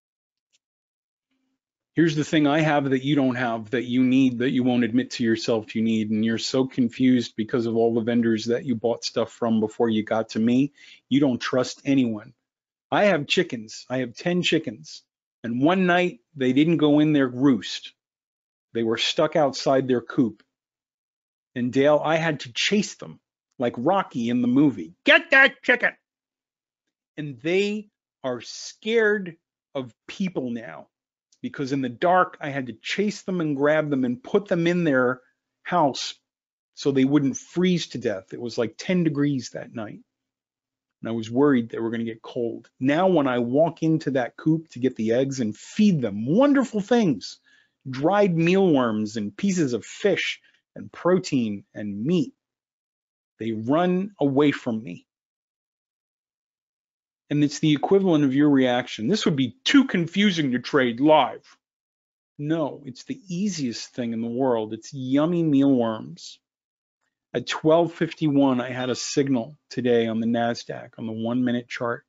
Here's the thing I have that you don't have, that you need, that you won't admit to yourself you need, and you're so confused because of all the vendors that you bought stuff from before you got to me. You don't trust anyone. I have chickens. I have 10 chickens. And one night they didn't go in their roost. They were stuck outside their coop. And Dale, I had to chase them like Rocky in the movie. Get that chicken. And they are scared of people now, because in the dark, I had to chase them and grab them and put them in their house so they wouldn't freeze to death. It was like 10 degrees that night. And I was worried they were going to get cold. Now, when I walk into that coop to get the eggs and feed them wonderful things, dried mealworms and pieces of fish and protein and meat, they run away from me. And it's the equivalent of your reaction. This would be too confusing to trade live. No, it's the easiest thing in the world. It's yummy mealworms. At 12:51, I had a signal today on the NASDAQ on the 1-minute chart.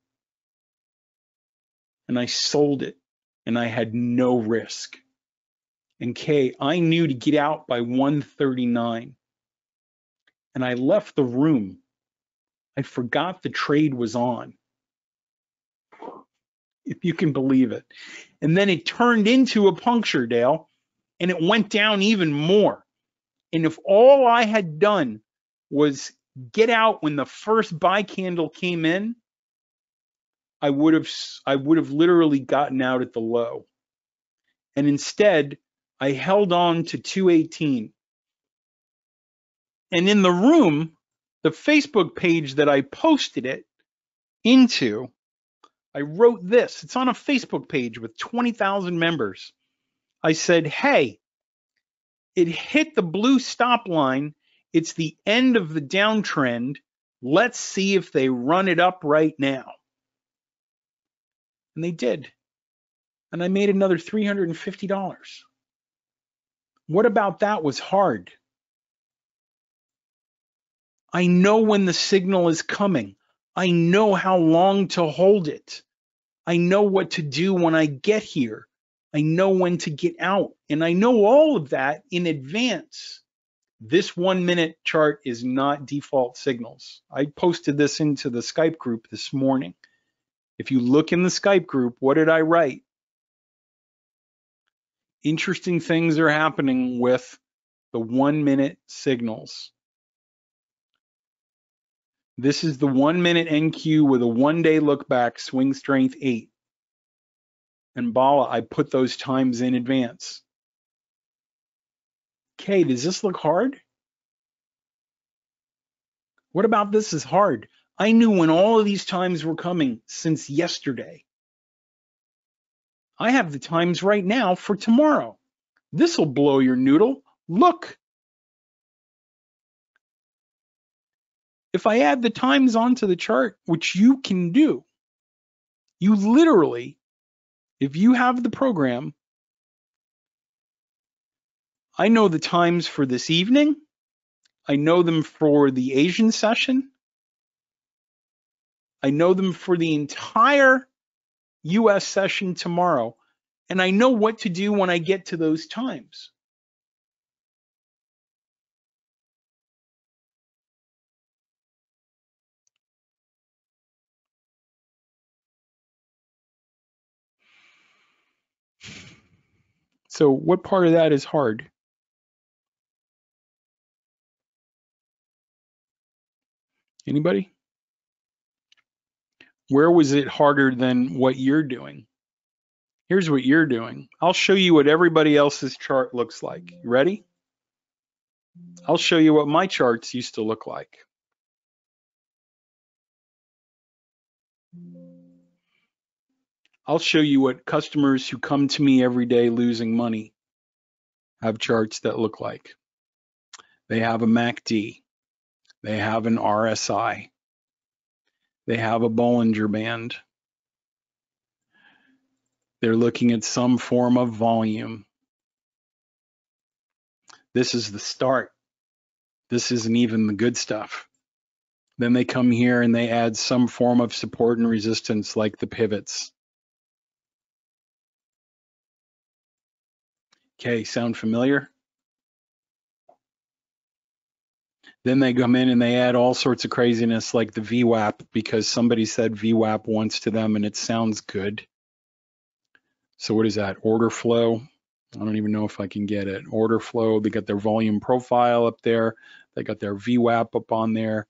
And I sold it, and I had no risk. And Kay, I knew to get out by 1:39. And I left the room. I forgot the trade was on, if you can believe it. And then it turned into a puncture, Dale, and it went down even more. And if all I had done was get out when the first buy candle came in, I would have literally gotten out at the low. And instead, I held on to 218. And in the room, the Facebook page that I posted it into, I wrote this. It's on a Facebook page with 20,000 members. I said, hey, it hit the blue stop line. It's the end of the downtrend. Let's see if they run it up right now. And they did. And I made another $350. What about that was hard? I know when the signal is coming. I know how long to hold it. I know what to do when I get here. I know when to get out. And I know all of that in advance. This 1-minute chart is not default signals. I posted this into the Skype group this morning. If you look in the Skype group, what did I write? Interesting things are happening with the 1-minute signals. This is the 1-minute NQ with a 1-day look back, swing strength 8. And Bala, I put those times in advance. Okay, does this look hard? What about this is hard? I knew when all of these times were coming since yesterday. I have the times right now for tomorrow. This will blow your noodle. Look. If I add the times onto the chart, which you can do, you literally, if you have the program, I know the times for this evening. I know them for the Asian session. I know them for the entire US session tomorrow. And I know what to do when I get to those times. So what part of that is hard? Anybody? Where was it harder than what you're doing? Here's what you're doing. I'll show you what everybody else's chart looks like. You ready? I'll show you what my charts used to look like. I'll show you what customers who come to me every day losing money have charts that look like. They have a MACD. They have an RSI. They have a Bollinger Band. They're looking at some form of volume. This is the start. This isn't even the good stuff. Then they come here and they add some form of support and resistance like the pivots. Okay, sound familiar? Then they come in and they add all sorts of craziness like the VWAP because somebody said VWAP once to them and it sounds good. So what is that? Order flow. I don't even know if I can get it. Order flow. They got their volume profile up there. They got their VWAP up on there.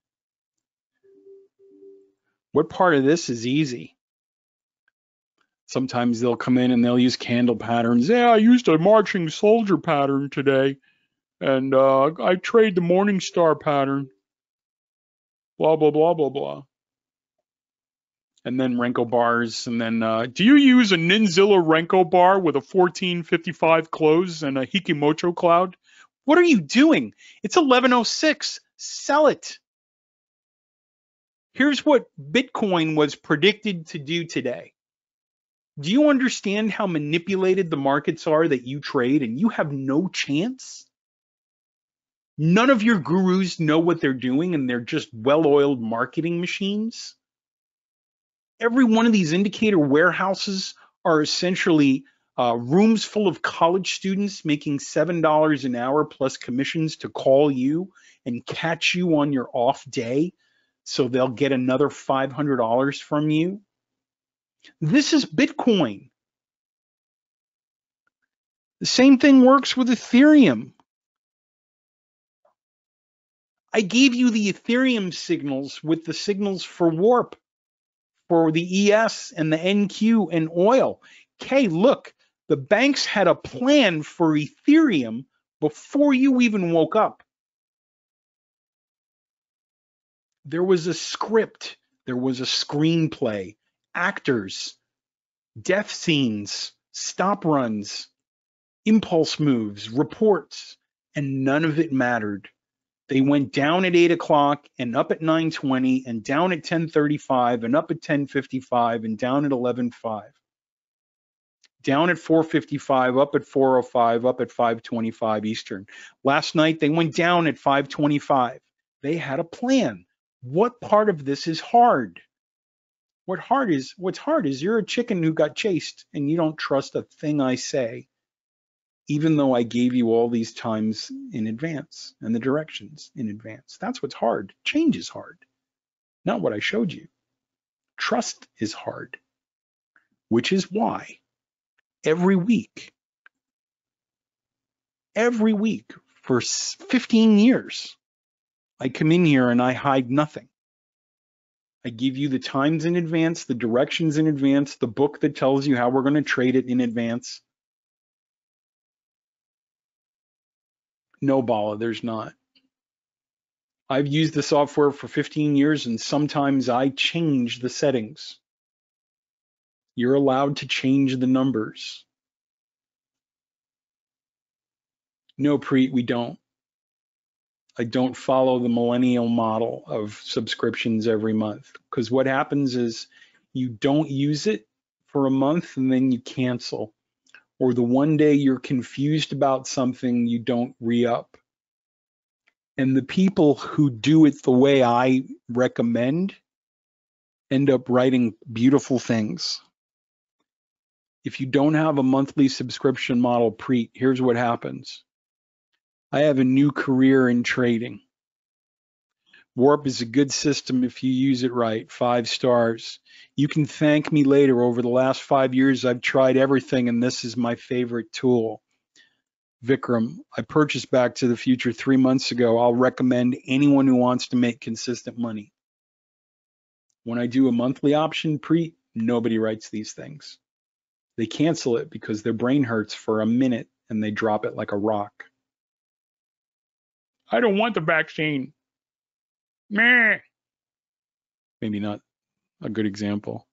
What part of this is easy? Sometimes they'll come in and they'll use candle patterns. Yeah, I used a marching soldier pattern today. And I trade the Morningstar pattern. Blah, blah, blah, blah, blah. And then Renko bars. And then, do you use a Ninzilla Renko bar with a 1455 close and a Hikimoto cloud? What are you doing? It's 1106. Sell it. Here's what Bitcoin was predicted to do today. Do you understand how manipulated the markets are that you trade and you have no chance? None of your gurus know what they're doing and they're just well-oiled marketing machines. Every one of these indicator warehouses are essentially rooms full of college students making $7 an hour plus commissions to call you and catch you on your off day so they'll get another $500 from you. This is Bitcoin. The same thing works with Ethereum. I gave you the Ethereum signals with the signals for Warp, for the ES and the NQ and oil. Okay, look, the banks had a plan for Ethereum before you even woke up. There was a script, there was a screenplay, actors, death scenes, stop runs, impulse moves, reports, and none of it mattered. They went down at 8 o'clock and up at 9:20 and down at 10:35 and up at 10:55 and down at 11:05. Down at 4:55, up at 4:05, up at 5:25 Eastern. Last night they went down at 5:25. They had a plan. What part of this is hard? What's hard is you're a chicken who got chased and you don't trust a thing I say, even though I gave you all these times in advance and the directions in advance. That's what's hard. Change is hard, not what I showed you. Trust is hard, which is why every week for 15 years, I come in here and I hide nothing. I give you the times in advance, the directions in advance, the book that tells you how we're going to trade it in advance. No, Bala, there's not. I've used the software for 15 years and sometimes I change the settings. You're allowed to change the numbers. No, Preet, we don't. I don't follow the millennial model of subscriptions every month because what happens is you don't use it for a month and then you cancel. Or the one day you're confused about something, you don't re-up. And the people who do it the way I recommend end up writing beautiful things. If you don't have a monthly subscription model, Preet, here's what happens. I have a new career in trading. Warp is a good system if you use it right. 5 stars. You can thank me later. Over the last 5 years, I've tried everything, and this is my favorite tool. Vikram, I purchased Back to the Future 3 months ago. I'll recommend anyone who wants to make consistent money. When I do a monthly option, nobody writes these things. They cancel it because their brain hurts for a minute and they drop it like a rock. I don't want the vaccine. Meh. Maybe not a good example.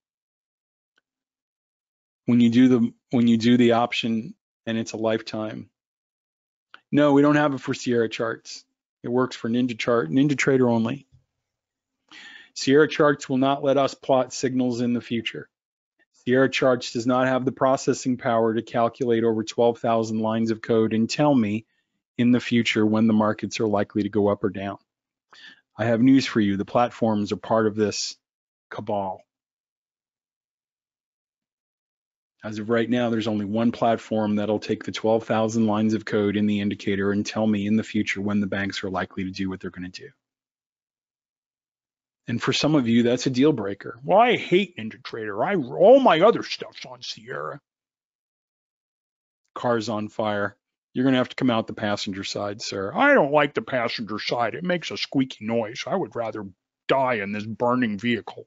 When you do the option and it's a lifetime. No, we don't have it for Sierra Charts. It works for NinjaTrader only. Sierra Charts will not let us plot signals in the future. Sierra Charts does not have the processing power to calculate over 12,000 lines of code and tell me in the future when the markets are likely to go up or down. I have news for you. The platforms are part of this cabal. As of right now, there's only one platform that'll take the 12,000 lines of code in the indicator and tell me in the future when the banks are likely to do what they're going to do. And for some of you, that's a deal breaker. Well, I hate NinjaTrader. All my other stuff's on Sierra. Car's on fire. You're going to have to come out the passenger side, sir. I don't like the passenger side. It makes a squeaky noise. I would rather die in this burning vehicle.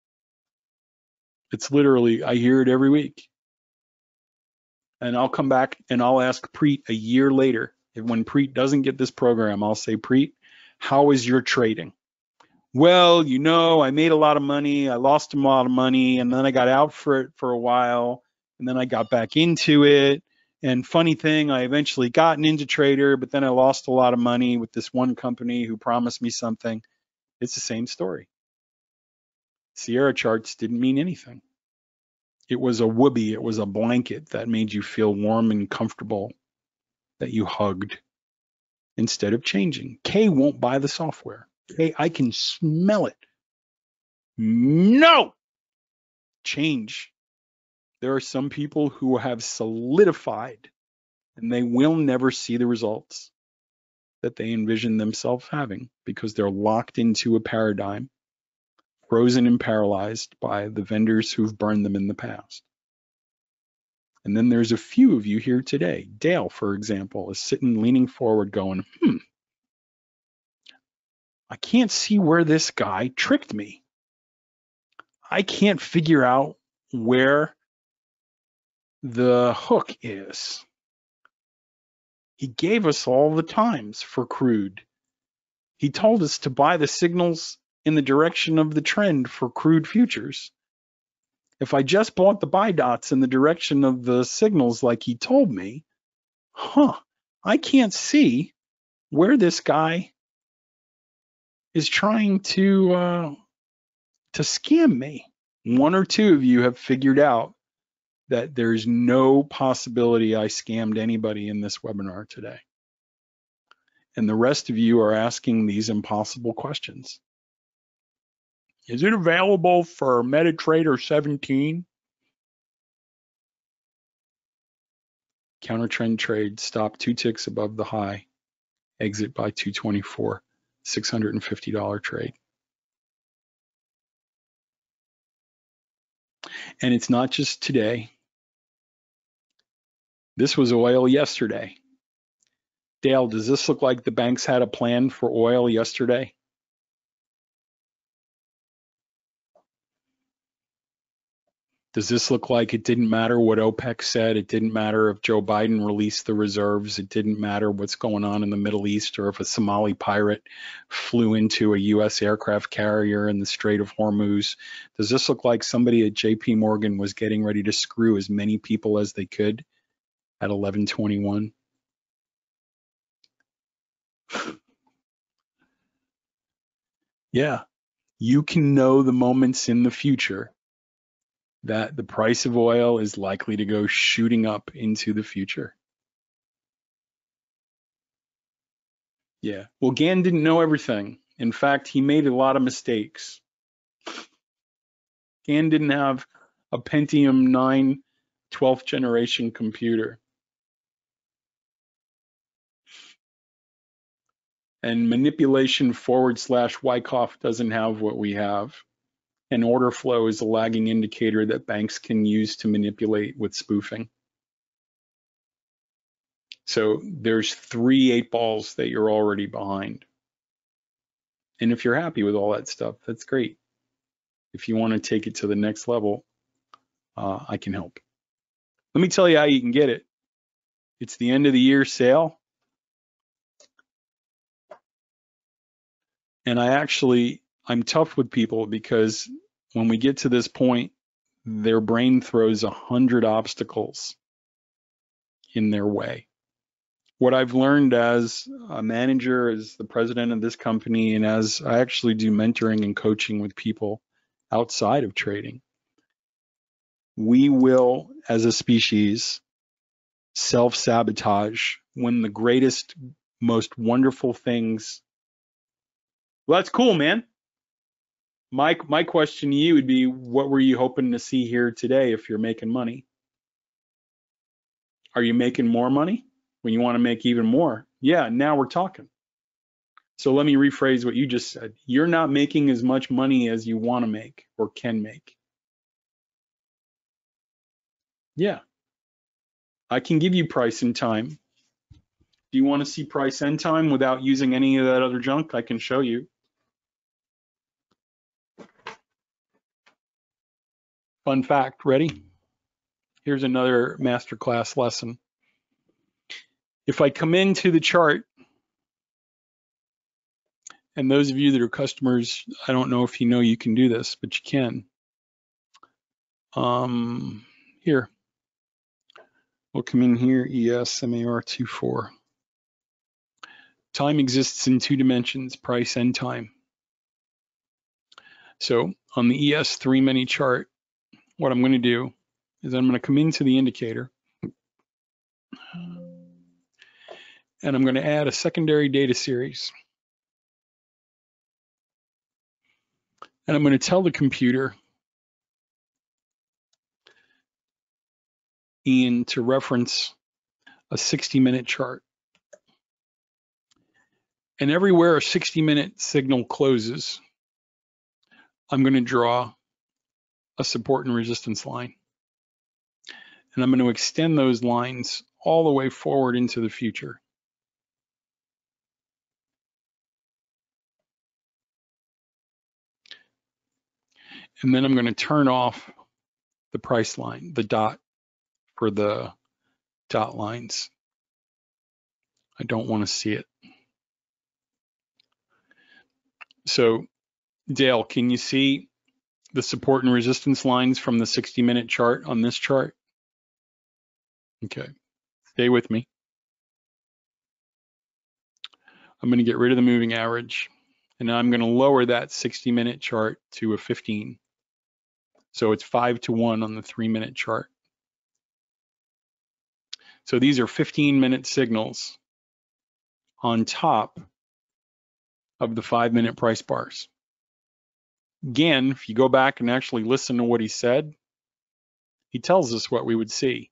It's literally, I hear it every week. And I'll come back and I'll ask Preet a year later. When Preet doesn't get this program, I'll say, Preet, how is your trading? Well, you know, I made a lot of money. I lost a lot of money. And then I got out for it for a while. And then I got back into it. And funny thing, I eventually got NinjaTrader, but then I lost a lot of money with this one company who promised me something. It's the same story. Sierra Charts didn't mean anything. It was a whoopee. It was a blanket that made you feel warm and comfortable, that you hugged instead of changing. Kay won't buy the software. Kay, I can smell it. No! Change. There are some people who have solidified and they will never see the results that they envision themselves having because they're locked into a paradigm, frozen and paralyzed by the vendors who've burned them in the past. And then there's a few of you here today. Dale, for example, is sitting leaning forward going, I can't see where this guy tricked me. I can't figure out where the hook is. He gave us all the times for crude. He told us to buy the signals in the direction of the trend for crude futures. If I just bought the buy dots in the direction of the signals like he told me, I can't see where this guy is trying to scam me. One or two of you have figured out that there's no possibility I scammed anybody in this webinar today. And the rest of you are asking these impossible questions. Is it available for MetaTrader 17? Counter trend trade, stop 2 ticks above the high, exit by 224, $650 trade. And it's not just today. This was oil yesterday. Dale, does this look like the banks had a plan for oil yesterday? Does this look like it didn't matter what OPEC said? It didn't matter if Joe Biden released the reserves. It didn't matter what's going on in the Middle East or if a Somali pirate flew into a U.S. aircraft carrier in the Strait of Hormuz. Does this look like somebody at JP Morgan was getting ready to screw as many people as they could at 11:21? Yeah, you can know the moments in the future that the price of oil is likely to go shooting up into the future. Yeah, well, Gann didn't know everything. In fact, he made a lot of mistakes. Gann didn't have a Pentium 9 12th generation computer. And manipulation / Wyckoff doesn't have what we have. And order flow is a lagging indicator that banks can use to manipulate with spoofing. So there's 3 8 balls that you're already behind. And if you're happy with all that stuff, that's great. If you want to take it to the next level, I can help. Let me tell you how you can get it. It's the end of the year sale. And I'm tough with people because when we get to this point, their brain throws 100 obstacles in their way. What I've learned as a manager, as the president of this company, and as I actually do mentoring and coaching with people outside of trading, we will, as a species, self-sabotage when the greatest, most wonderful things. Well, that's cool, man. My question to you would be, what were you hoping to see here today if you're making money? Are you making more money? When you want to make even more, yeah, now we're talking. So let me rephrase what you just said. You're not making as much money as you want to make or can make. Yeah, I can give you price and time. Do you want to see price and time without using any of that other junk? I can show you. Fun fact, ready? Here's another masterclass lesson. If I come into the chart, and those of you that are customers, I don't know if you know you can do this, but you can. Here, we'll come in here, ES MAR24. Time exists in 2 dimensions, price and time. So on the ES 3-minute chart, what I'm going to do is I'm going to come into the indicator and I'm going to add a secondary data series. And I'm going to tell the computer, Ian, to reference a 60-minute chart. And everywhere a 60-minute signal closes, I'm going to draw a support and resistance line. And I'm going to extend those lines all the way forward into the future. And then I'm going to turn off the price line, the dot for the dot lines. I don't want to see it. So Dale, can you see the support and resistance lines from the 60-minute chart on this chart? Okay, stay with me. I'm going to get rid of the moving average, and I'm going to lower that 60-minute chart to a 15. So it's 5-to-1 on the 3-minute chart. So these are 15-minute signals on top of the 5-minute price bars. Again, if you go back and actually listen to what he said, he tells us what we would see.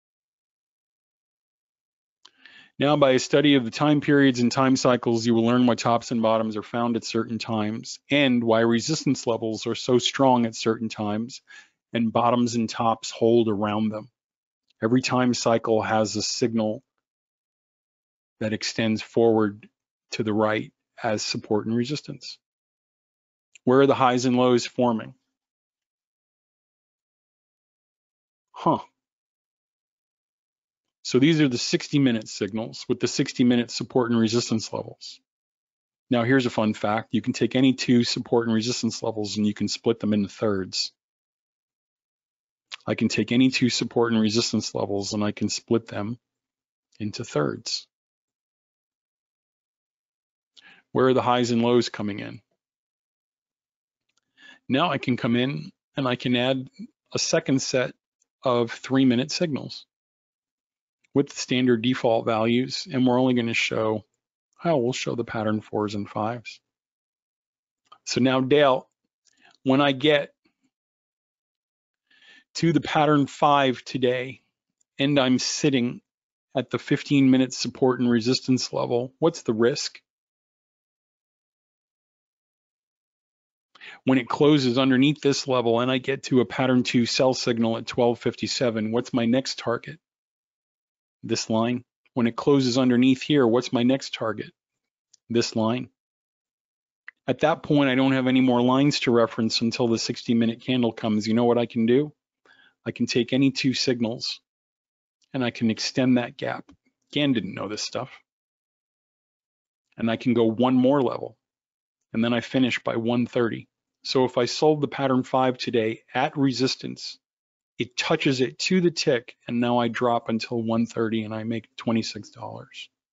Now, by a study of the time periods and time cycles, you will learn why tops and bottoms are found at certain times and why resistance levels are so strong at certain times and bottoms and tops hold around them. Every time cycle has a signal that extends forward to the right as support and resistance. Where are the highs and lows forming? So these are the 60-minute signals with the 60-minute support and resistance levels. Now here's a fun fact. You can take any 2 support and resistance levels and you can split them into thirds. I can take any 2 support and resistance levels and I can split them into thirds. Where are the highs and lows coming in? Now I can come in and I can add a second set of 3-minute signals with the standard default values, and we're only going to show, we'll show the pattern 4s and 5s. So now, Dale, when I get to the pattern 5 today, and I'm sitting at the 15-minute support and resistance level, what's the risk? When it closes underneath this level and I get to a pattern 2 sell signal at 1257, what's my next target? This line. When it closes underneath here, what's my next target? This line. At that point, I don't have any more lines to reference until the 60-minute candle comes. You know what I can do? I can take any 2 signals and I can extend that gap. Gann didn't know this stuff. And I can go one more level, and then I finish by 130. So if I sold the pattern 5 today at resistance, it touches it to the tick, and now I drop until 130 and I make $26.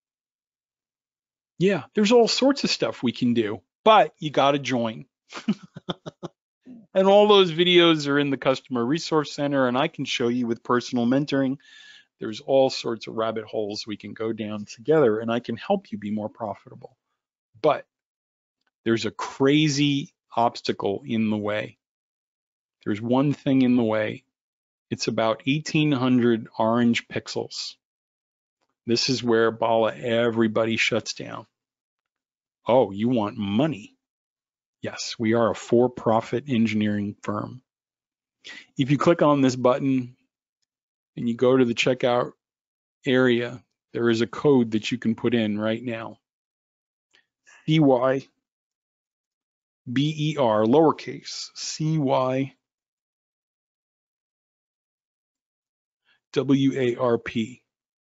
Yeah, there's all sorts of stuff we can do, but you got to join. And all those videos are in the Customer Resource Center, and I can show you with personal mentoring. There's all sorts of rabbit holes we can go down together, and I can help you be more profitable. But there's a crazy obstacle in the way. There's one thing in the way. It's about 1,800 orange pixels. This is where Bala, everybody shuts down. Oh, you want money? Yes, we are a for-profit engineering firm. If you click on this button and you go to the checkout area, there is a code that you can put in right now. CYBER, lowercase, CYWARP.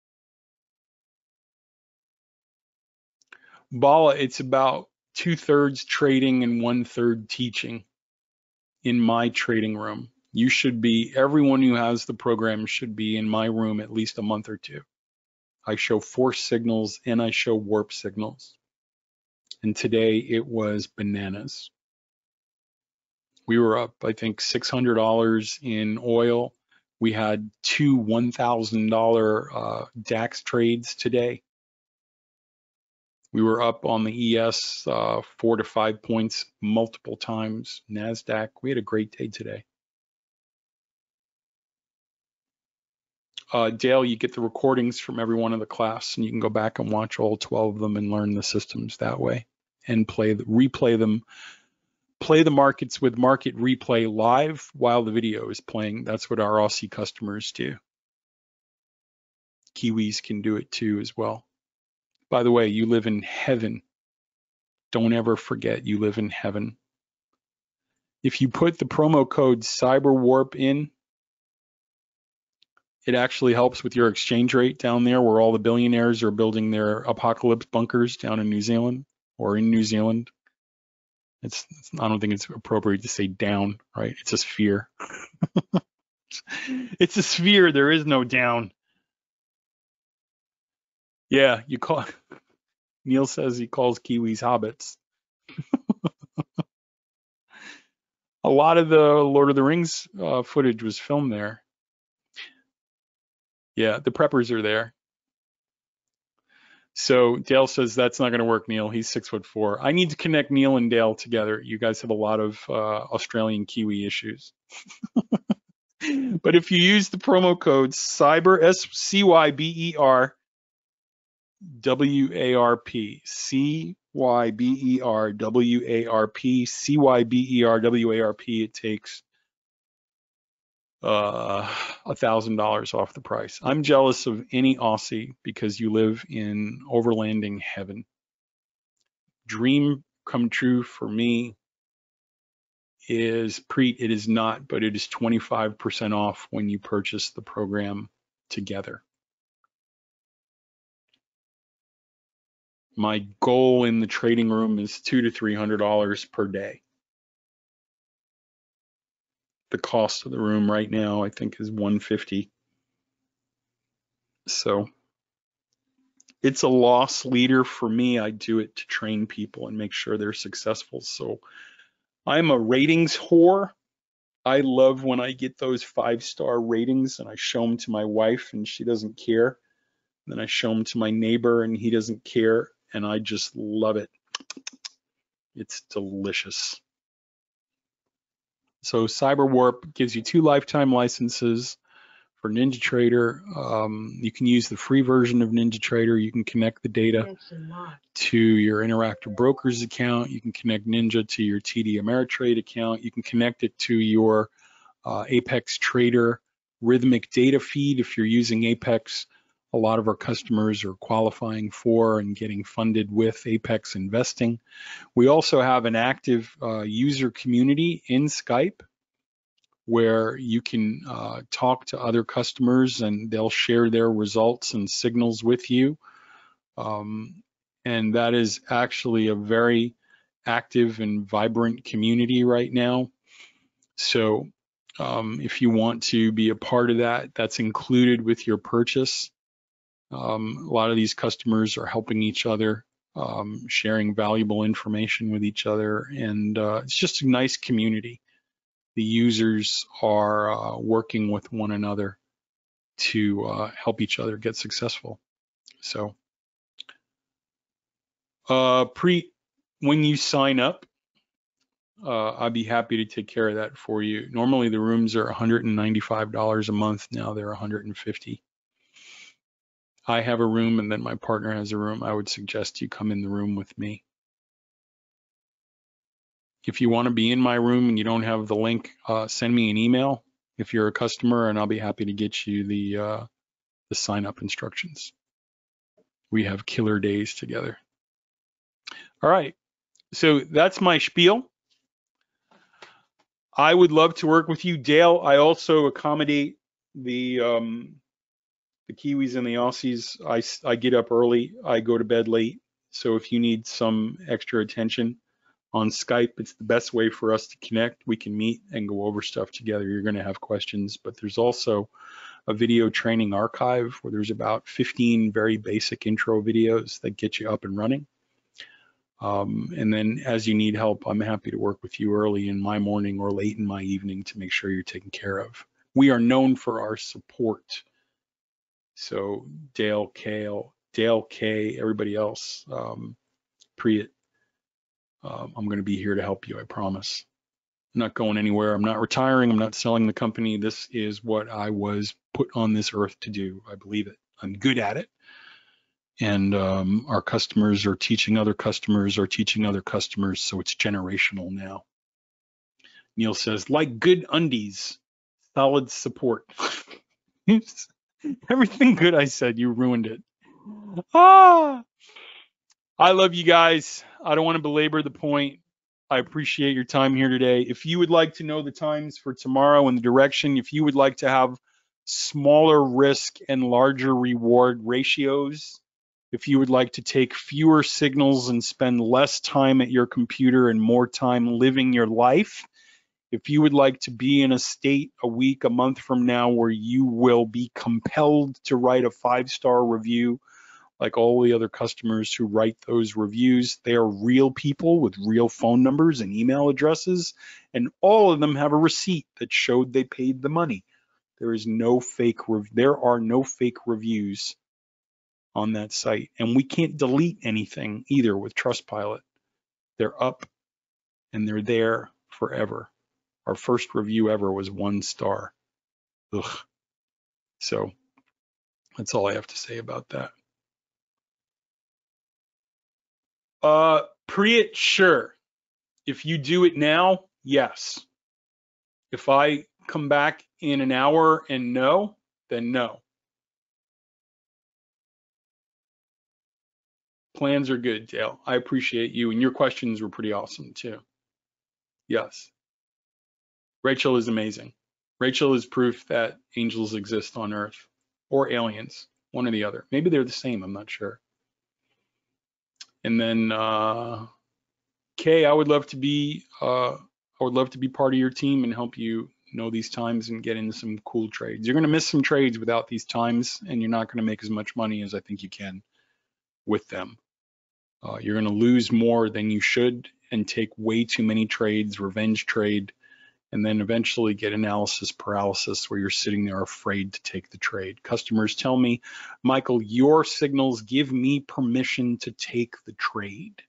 Bala, it's about 2/3 trading and 1/3 teaching in my trading room. You should be, everyone who has the program should be in my room at least a month or two. I show force signals and I show warp signals. And today it was bananas. We were up, I think, $600 in oil. We had 2 $1,000 DAX trades today. We were up on the ES 4 to 5 points multiple times. NASDAQ, we had a great day today. Dale, you get the recordings from every one of the class, and you can go back and watch all 12 of them and learn the systems that way, and replay them. Play the markets with Market Replay live while the video is playing. That's what our Aussie customers do. Kiwis can do it too as well. By the way, you live in heaven. Don't ever forget you live in heaven. If you put the promo code CyberWarp in, it actually helps with your exchange rate down there where all the billionaires are building their apocalypse bunkers down in New Zealand or in New Zealand. I don't think it's appropriate to say down, right? It's a sphere. It's a sphere. There is no down. Yeah, Neil says he calls Kiwis hobbits. A lot of the Lord of the Rings footage was filmed there. Yeah, the preppers are there. So Dale says that's not going to work, Neil. He's 6'4". I need to connect Neil and Dale together. You guys have a lot of Australian Kiwi issues. But if you use the promo code CYBER, CYBER WARP, CYBER WARP, CYBER WARP, it takes $1,000 off the price. I'm jealous of any Aussie because you live in overlanding heaven. Dream come true for me is it is not, but it is 25% off when you purchase the program together. My goal in the trading room is $200 to $300 per day. The cost of the room right now, I think, is $150. So it's a loss leader for me. I do it to train people and make sure they're successful. So I'm a ratings whore. I love when I get those 5-star ratings and I show them to my wife and she doesn't care. And then I show them to my neighbor and he doesn't care. And I just love it. It's delicious. So CyberWarp gives you 2 lifetime licenses for NinjaTrader. You can use the free version of NinjaTrader. You can connect the data to your Interactive Brokers account. You can connect Ninja to your TD Ameritrade account. You can connect it to your Apex Trader Rhythmic data feed if you're using Apex. A lot of our customers are qualifying for and getting funded with Apex Investing. We also have an active user community in Skype where you can talk to other customers and they'll share their results and signals with you. And that is actually a very active and vibrant community right now. So if you want to be a part of that, that's included with your purchase. A lot of these customers are helping each other, sharing valuable information with each other, and it's just a nice community. The users are working with one another to help each other get successful. So when you sign up, I'd be happy to take care of that for you. Normally the rooms are $195 a month. Now they're $150. I have a room and then my partner has a room. I would suggest you come in the room with me. If you want to be in my room and you don't have the link, send me an email if you're a customer, and I'll be happy to get you the sign up instructions. We have killer days together. All right, so that's my spiel. I would love to work with you, Dale. I also accommodate the Kiwis and the Aussies. I get up early, I go to bed late. So if you need some extra attention on Skype, it's the best way for us to connect. We can meet and go over stuff together. You're going to have questions, but there's also a video training archive where there's about 15 very basic intro videos that get you up and running. And then as you need help, I'm happy to work with you early in my morning or late in my evening to make sure you're taken care of. We are known for our support. So Dale, K, everybody else, Priyat, I'm going to be here to help you, I promise. I'm not going anywhere. I'm not retiring. I'm not selling the company. This is what I was put on this earth to do. I believe it. I'm good at it. And our customers are teaching other customers are teaching other customers, so it's generational now. Neil says, like good undies, solid support. Everything good I said, you ruined it. I love you guys. I don't want to belabor the point. I appreciate your time here today. If you would like to know the times for tomorrow and the direction, if you would like to have smaller risk and larger reward ratios, if you would like to take fewer signals and spend less time at your computer and more time living your life, if you would like to be in a state a week, a month from now where you will be compelled to write a 5-star review like all the other customers who write those reviews, they are real people with real phone numbers and email addresses, and all of them have a receipt that showed they paid the money. There are no fake reviews on that site, and we can't delete anything either with Trustpilot. They're up and they're there forever. Our first review ever was 1 star. Ugh. So that's all I have to say about that. Priyat, sure. If you do it now, yes. If I come back in an hour and no, then no. Plans are good, Dale. I appreciate you, and your questions were pretty awesome too. Yes. Rachel is amazing. Rachel is proof that angels exist on Earth, or aliens, one or the other. Maybe they're the same, I'm not sure. And then Kay, I would love to be part of your team and help you know these times and get into some cool trades. You're going to miss some trades without these times, and you're not going to make as much money as I think you can with them. You're going to lose more than you should and take way too many trades, revenge trade, and then eventually get analysis paralysis where you're sitting there afraid to take the trade. Customers tell me, Michael, your signals give me permission to take the trade.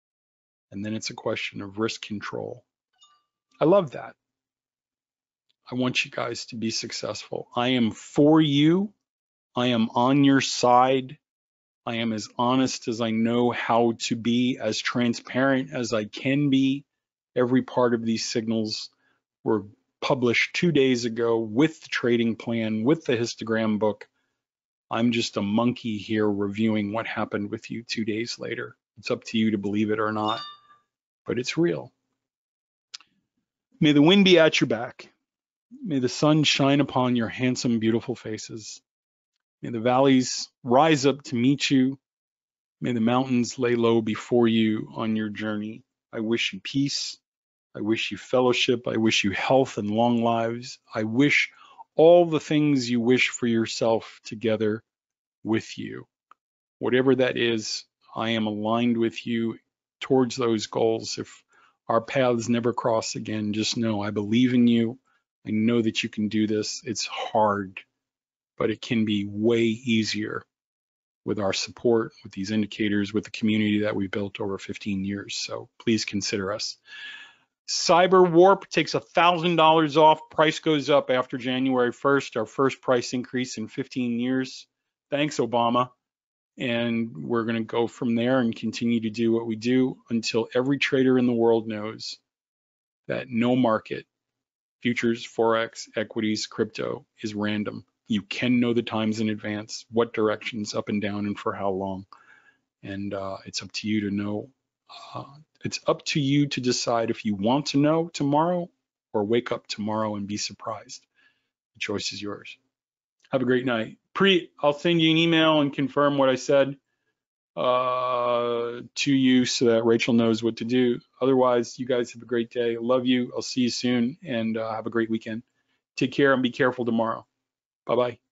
And then it's a question of risk control. I love that. I want you guys to be successful. I am for you. I am on your side. I am as honest as I know how to be, as transparent as I can be. Every part of these signals were published 2 days ago with the trading plan, with the histogram book. I'm just a monkey here reviewing what happened with you 2 days later. It's up to you to believe it or not, but it's real. May the wind be at your back. May the sun shine upon your handsome, beautiful faces. May the valleys rise up to meet you. May the mountains lay low before you on your journey. I wish you peace. I wish you fellowship. I wish you health and long lives. I wish all the things you wish for yourself together with you. Whatever that is, I am aligned with you towards those goals. If our paths never cross again, just know I believe in you. I know that you can do this. It's hard, but it can be way easier with our support, with these indicators, with the community that we built over 15 years. So please consider us. Cyber Warp takes $1,000 off. Price goes up after January 1st, our first price increase in 15 years. Thanks, Obama. And we're going to go from there and continue to do what we do until every trader in the world knows that no market, futures, Forex, equities, crypto, is random. You can know the times in advance, what directions, up and down, and for how long. And it's up to you to know. It's up to you to decide if you want to know tomorrow or wake up tomorrow and be surprised. The choice is yours. Have a great night. I'll send you an email and confirm what I said to you so that Rachel knows what to do. Otherwise, you guys have a great day. Love you. I'll see you soon, and have a great weekend. Take care and be careful tomorrow. Bye-bye.